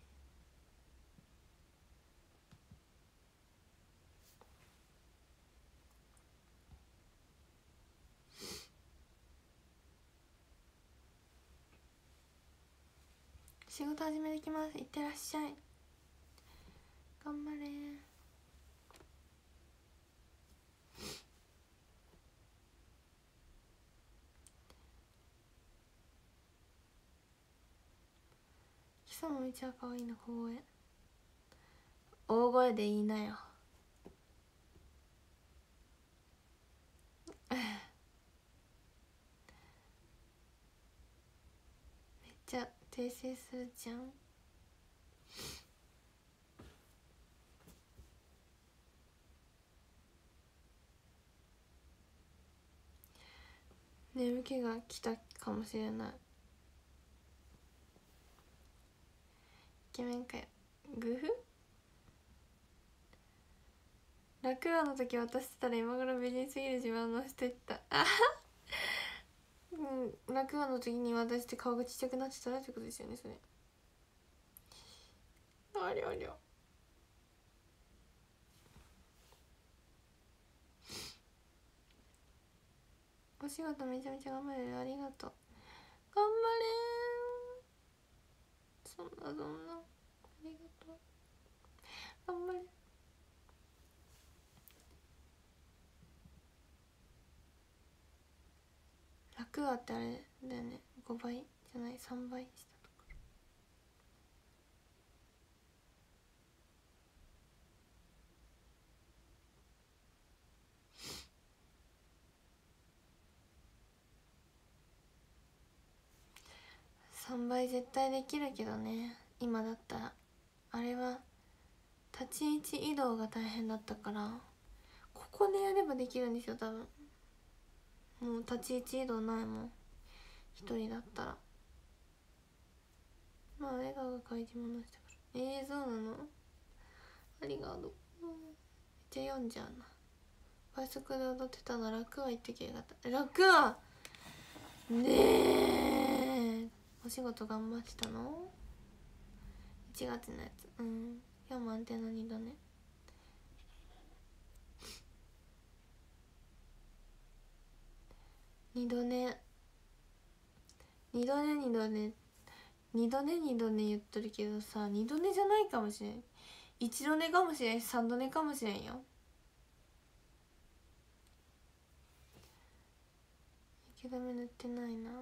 仕事始めてきます。いってらっしゃい。頑張れ。基礎もめちゃ可愛いな。小声、大声で言いなよめっちゃ訂正するじゃん。眠気が来たかもしれない。イケメンかよ。グフ。落語の時渡してたら今頃美人すぎる自慢のしてったあはうん、落語の時に渡して顔がちっちゃくなってたらってことですよね、それ。ありゃりゃ。お仕事めちゃめちゃ頑張れる、ありがとう。頑張れー。そんなそんな、ありがとう。頑張れ。楽はってあれだよね、ごばいじゃないさんばいしたところ。 倍絶対できるけどね、今だったら。あれは立ち位置移動が大変だったから、ここでやればできるんですよ多分。もう立ち位置移動ないもん一人だったら。まあ笑顔が書いて物したから。えー、そうなの、ありがとう。めっちゃ読んじゃうな。倍速で踊ってたの楽は言ってきやがった。楽はねえ、お仕事頑張ってたのいちがつのやつ。うん、今日満点のにどね。にどねにどねにどねにどねにどね言っとるけどさ、にどねじゃないかもしれん、いちどねかもしれんしさんどねかもしれんよ。雪止め塗ってないな。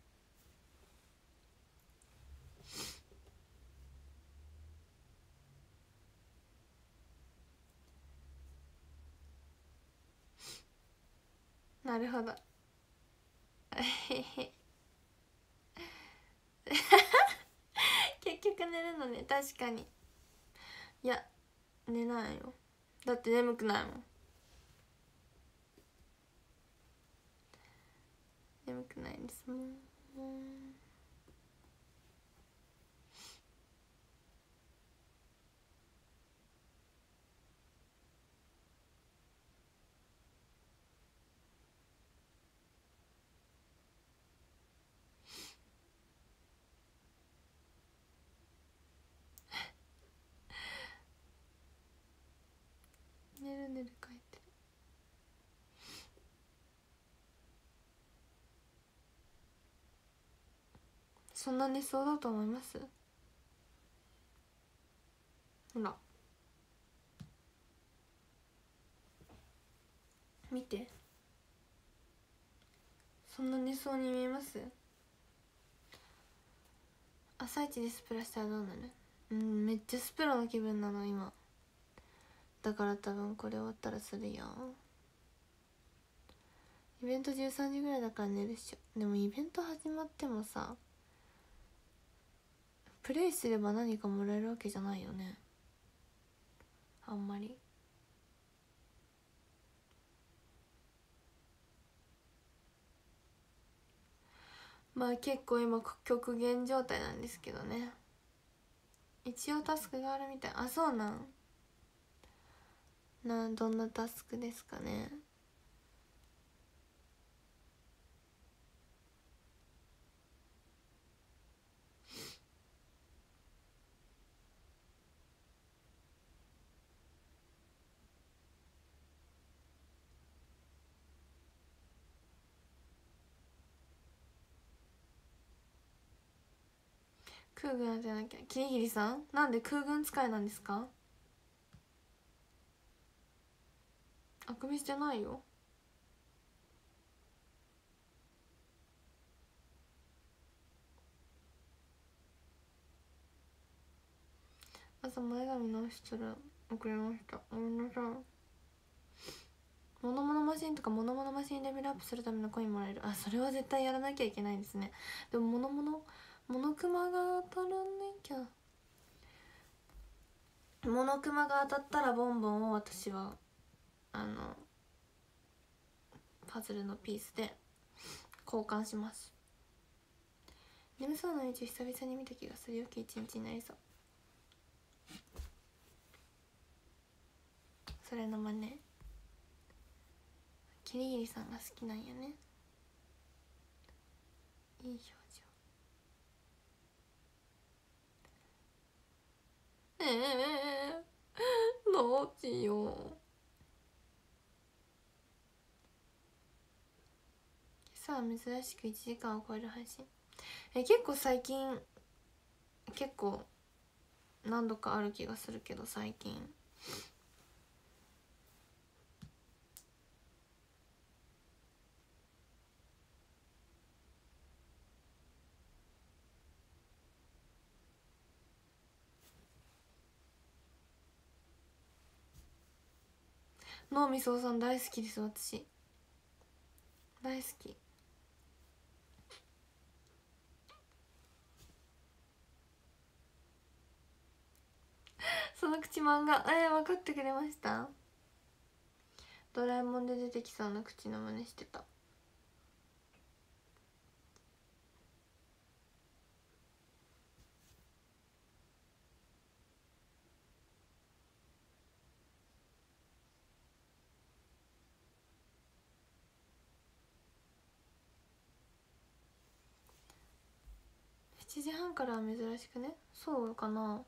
なるほど結局寝るのね。確かに。いや寝ないよ、だって眠くないもん。眠くないですもん。寝る寝る書いてる。そんな寝そうだと思います？ほら見て、そんな寝そうに見えます？朝一でスプラしたらどうなる？うん、めっちゃスプラの気分なの今。だから多分これ終わったらするよ。イベントじゅうさんじぐらいだから寝るっしょ。でもイベント始まってもさ、プレイすれば何かもらえるわけじゃないよね、あんまり。まあ結構今極限状態なんですけどね。一応タスクがあるみたい。あ、そうなん。な、どんなタスクですかね。空軍当てなきゃ。キリギリさん、なんで空軍使いなんですか？あくびしてないよ。朝前髪直したら遅れました、ごめんなさい。モノモノマシンとかモノモノマシンレベルアップするためのコインもらえる。あ、それは絶対やらなきゃいけないですね。でもモノモノモノクマが当たらなきゃ。モノクマが当たったらボンボンを私はあのパズルのピースで交換します。眠そうなうち久々に見た気がする。よき一日になりそう。それの真似。キリギリさんが好きなんやね。いい表情。ええー、どうしよう。今朝は珍しくいちじかんを超える配信。え結構最近結構何度かある気がするけど、最近脳みそさん大好きです。私大好き。 その口漫画、えー、分かってくれました？ドラえもんで出てきそうな口の真似してた。しちじはんからは珍しくね？そうかな。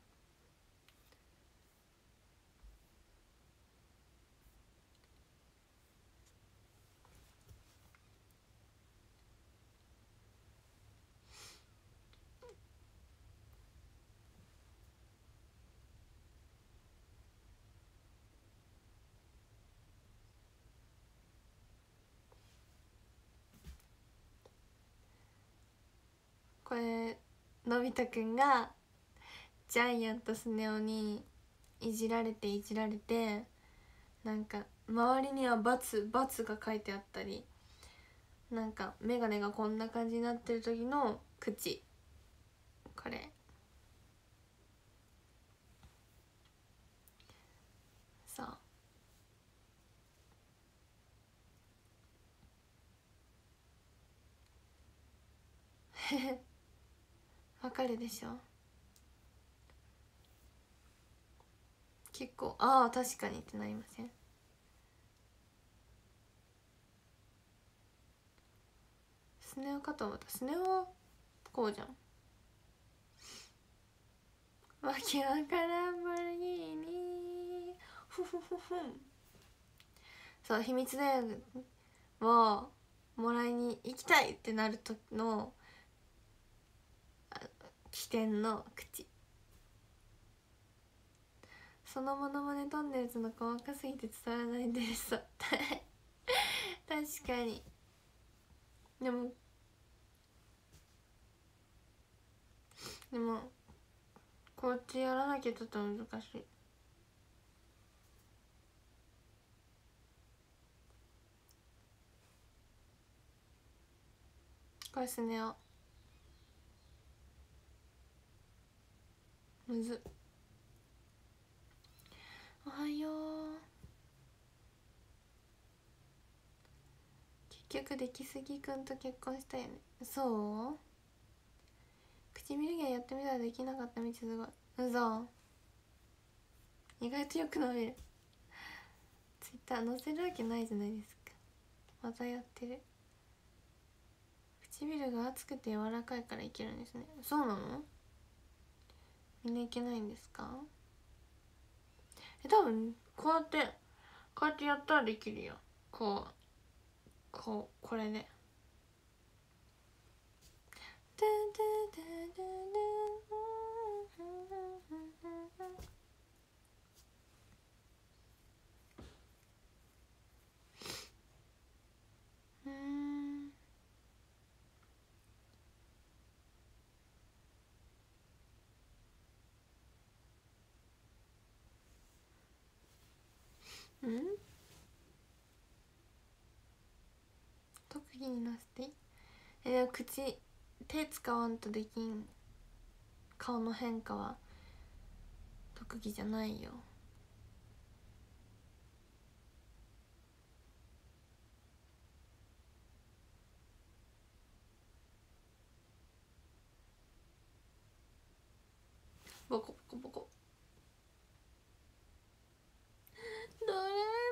これのび太くんがジャイアンとスネ夫にいじられていじられて、なんか周りには××が書いてあったり、なんか眼鏡がこんな感じになってる時の口、これさあわかるでしょ？結構ああ確かにってなりません？スネ夫かと思った。スネ夫はこうじゃん。わけわからんボルギーニフフフフン。そう、秘密大学をもらいに行きたいってなる時の起点の口。そのモノマネトンネルズの細かすぎて伝わらないんです。確かに。でもでもこっちやらなきゃちょっと難しい。これスネ夫むずっ。おはよう。結局出来すぎくんと結婚したよね。そう？唇毛やってみたらできなかったみちすごい。うそ。意外とよく伸びる。ツイッター載せるわけないじゃないですか。またやってる。唇が厚くて柔らかいからいけるんですね。そうなの？みんないけないんですか？え、多分こうやってこうやってやったらできるよ。こうこうこれで。うん。うん？特技になせて。え、でも口手使わんとできん顔の変化は特技じゃないよ。ボコボコボコ。ドラ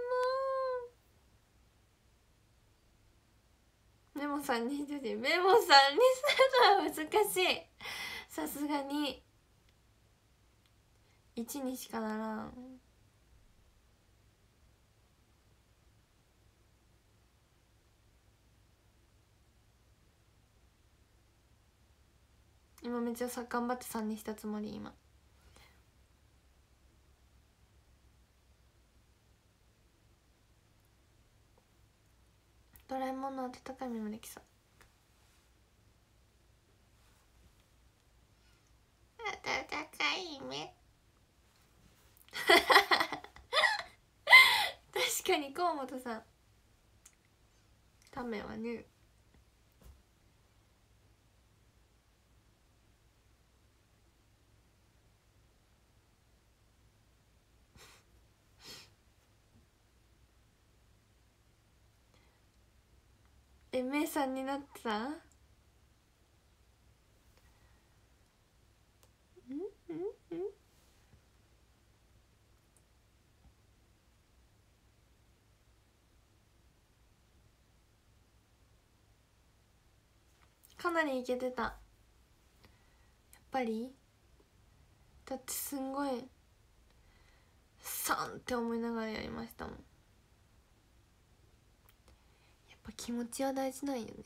えもん。メモさんにしてて、メモさんにするのは難しい。さすがにいちにしかならん。今めっちゃさ頑張ってさんにしたつもり。今ドラえもんの温かい目もできそう。温かい目確かに河本さんためはね。 え、めいさんになってた？んんんかなりイケてた。やっぱりだってすんごいさんって思いながらやりましたもん。やっぱ気持ちは大事なんよね。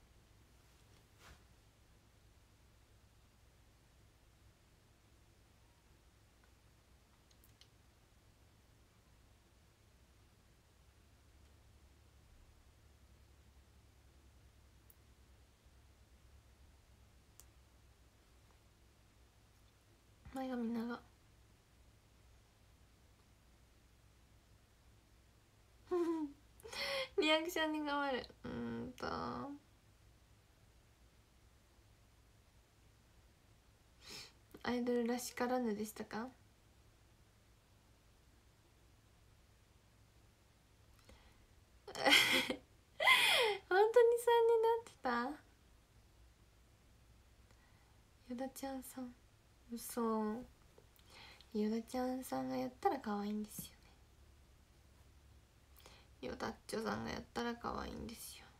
前髪長リアクションに頑張る。うーんとアイドルらしからぬでしたか？本当にさんになってた？ヨダちゃんさん、嘘。ヨダちゃんさんがやったら可愛いんですよね。ヨダッチョさんがやったら可愛いんですよ。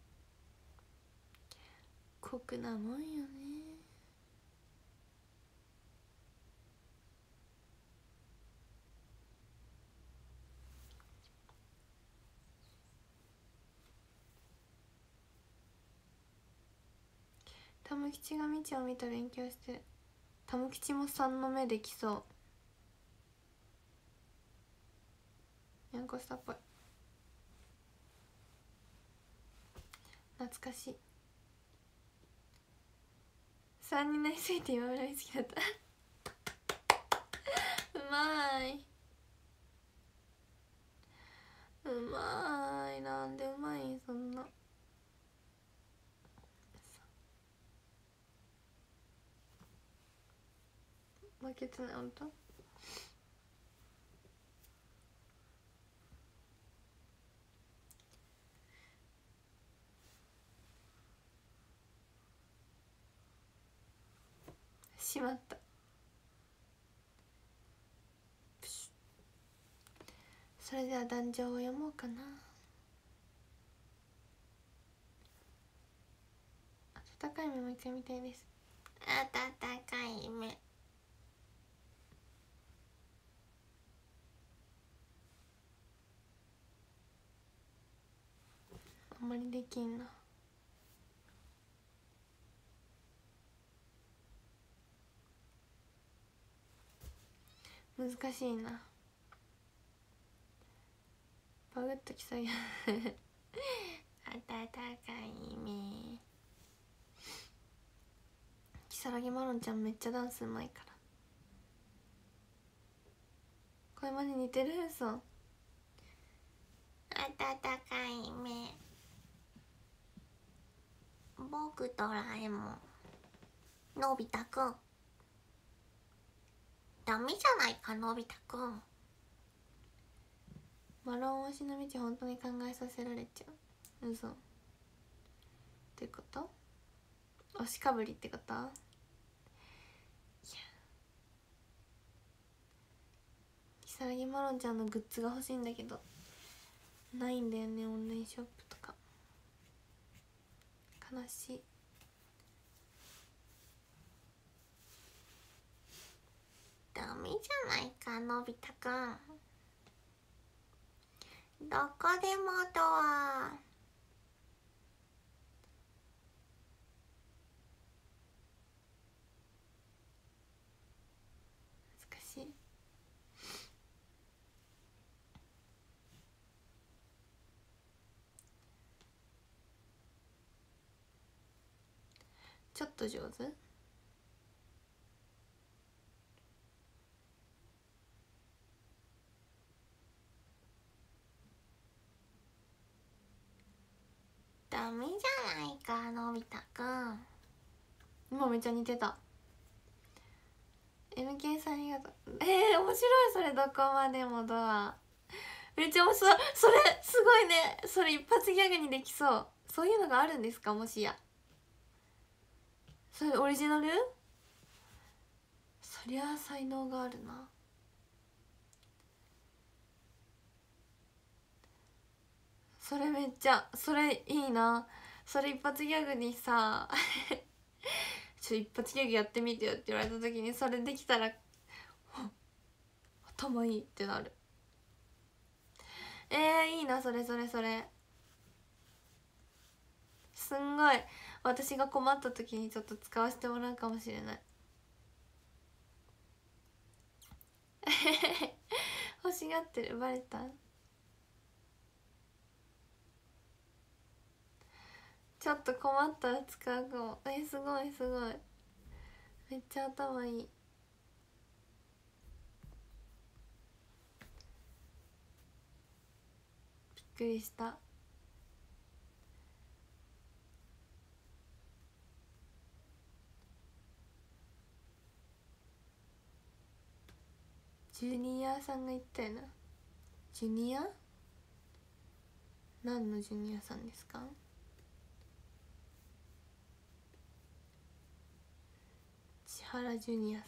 酷なもんよね。タム吉がみちを見た勉強してる。タム吉もさんの目できそう。にゃんこスタっぽい。懐かしい。さんになりすぎて今村に好きだったうまい、うまい。なんでうまいんそんな。負けてないほんと。しまった。それでは壇上を読もうかな。温かい目も一回見たいです。温かい目。あんまりできんな。難しいな。バグっときそうや温かい目。如月マロンちゃんめっちゃダンスうまいから。声まで似てる。嘘。温かい目。僕ドラえもん。のび太くん。ダメじゃないかのび太くん。マロン推しの道本当に考えさせられちゃう。嘘ってこと？推しかぶりってこと？いや、如月マロンちゃんのグッズが欲しいんだけどないんだよね、オンラインショップとか。悲しい。ダメじゃないかのび太くん。どこでもドア。難しい。ちょっと上手。ダメじゃないかのび太くん。今めっちゃ似てた。 エムケー さんありがとう。えー、面白い。それどこまでもドアめっちゃ面白い。それすごいね。それ一発ギャグにできそう。 そういうのがあるんですか、もしや。それオリジナル？そりゃあ才能があるな。それめっちゃ、それいいな。それ一発ギャグにさちょ一発ギャグやってみてよって言われた時にそれできたら頭いいってなる。えー、いいな、それそれそれ。すんごい私が困った時にちょっと使わせてもらうかもしれない欲しがってる、バレた？ちょっと困ったら使うかも。え、すごいすごい、めっちゃ頭いい。びっくりした。ジュニアさんが言ったよな。ジュニア？何のジュニアさんですか？千原ジュニアさん。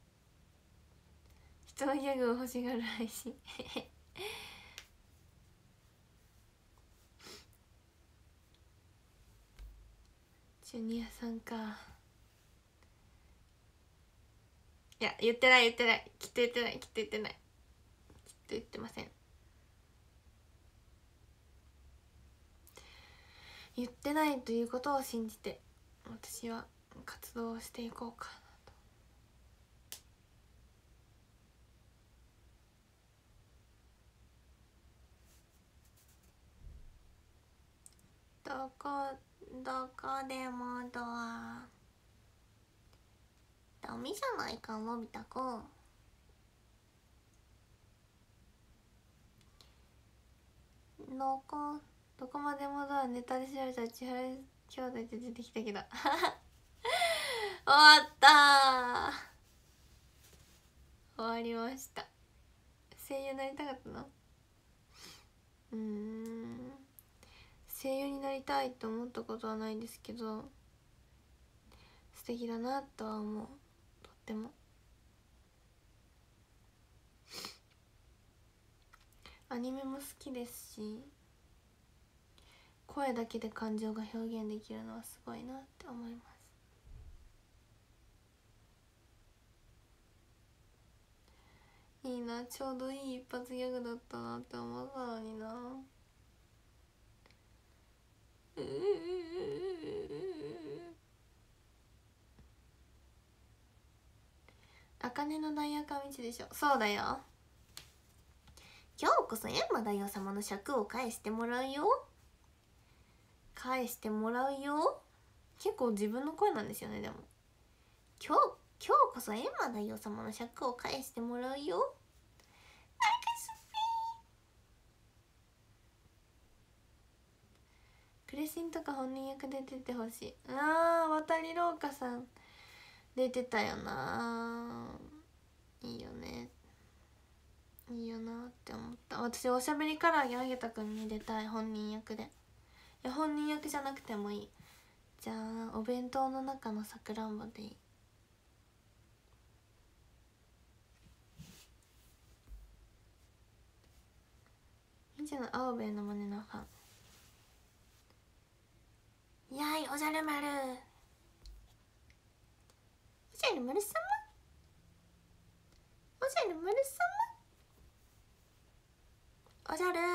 人のギャグを欲しがる配信ジュニアさんか。いや、言ってない言ってない、きっと言ってない、きっと言ってない、きっと言ってません。言ってないということを信じて私は活動をしていこうかなと。どこどこでもドア。ダメじゃないか、のび太くん。どこどこまでもドア、ネタで調べたら千原兄弟って出てきたけど終わった終わりました。声優になりたかったの？うーん、声優になりたいと思ったことはないんですけど、素敵だなとは思う。とってもアニメも好きですし、声だけで感情が表現できるのはすごいなって思います。いいな、ちょうどいい一発ギャグだったなって思ったのにな。うあかねの大赤道でしょ。そうだよ。今日こそ閻魔大王様の尺を返してもらうよ。返してもらうよ。結構自分の声なんですよね。でも今日今日こそ閻魔大王様の尺を返してもらうよ。クレシンとか本人役で出てほしい。あー、渡り廊下さん出てたよな。いいよね、いいよなって思った。私おしゃべり唐揚げあげたくんに出たい、本人役で。いや、本人役じゃなくてもいい。じゃあお弁当の中のさくらんぼでいい。いいんじゃない、青べの真似のファン。やい、おじゃる丸、おじゃる丸様、おじゃる丸様、おじゃる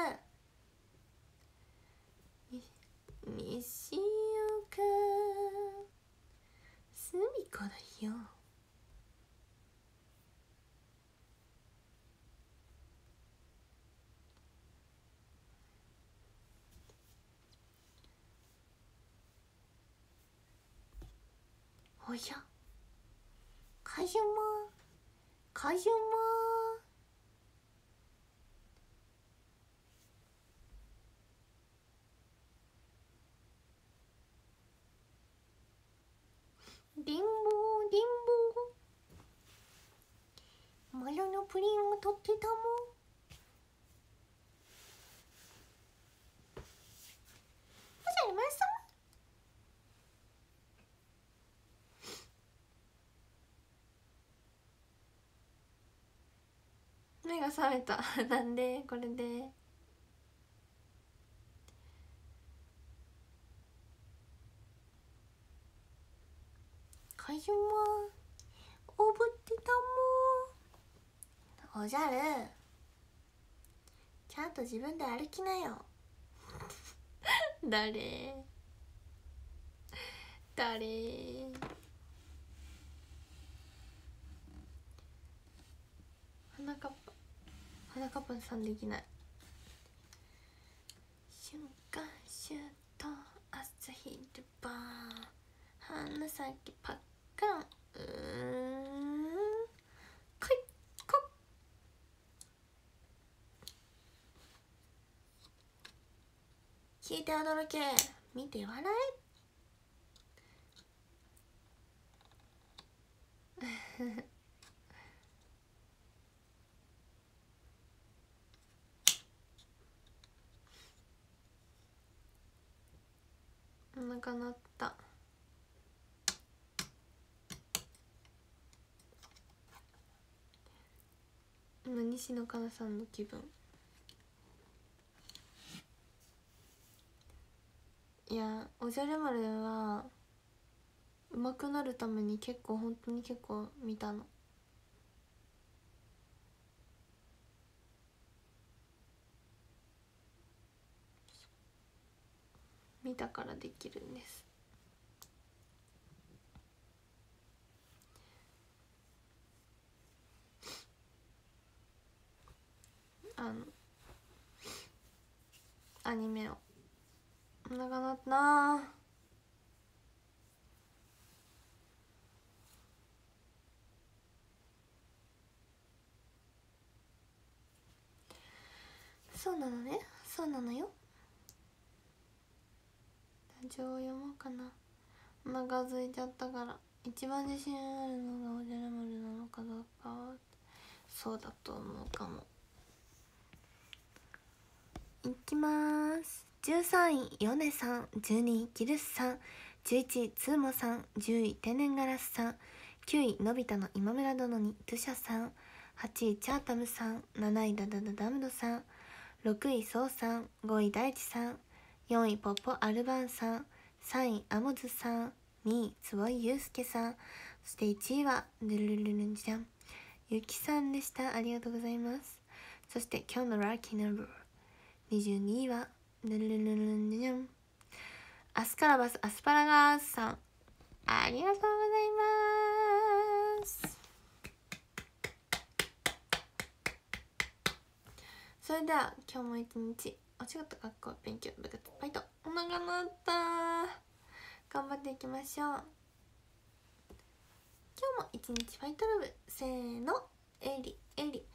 西岡すみこだよ。おや、かじゅまかじゅまリンボーリンボー、マロのプリンを取ってたもん。おじゃる丸様、 目が覚めたなんでこれでカジュマおぶってたもん。おじゃるちゃんと自分で歩きなよ誰誰花かっぱ花かっぱさんできない。瞬間シュート朝昼晩花咲きパッカンうーんかいかっ聞いて驚け見て笑えお腹鳴った。今西野カナさんの気分。いやおじゃる丸は上手くなるために結構本当に結構見たの。見たからできるんです。あのアニメをお腹鳴ったな。そうなのねそうなのよ。情を読もうかな。お腹空いちゃったから。一番自信あるのがおじゃる丸なのかどうかはそうだと思うかも。いきまーす。じゅうさんいヨネさん、じゅうにいギルスさん、じゅういちいツーモさん、じゅうい天然ガラスさん、きゅういのび太の今村殿にトゥシャさん、はちいチャータムさん、なないダダダダムドさん、ろくいソウさん、ごい大地さん、よんいポッポアルバンさん、さんいアモズさん、にい坪井祐介さん、そしていちいはルルルルンジャンゆきさんでした。ありがとうございます。そして今日のラッキーナンバーにじゅうにいはルルルルルンジャンアスカラバスアスパラガスさん、ありがとうございます。それでは今日も一日お仕事学校勉強部活ファイトお腹鳴った頑張っていきましょう。今日も一日ファイトラブせーのエリエリ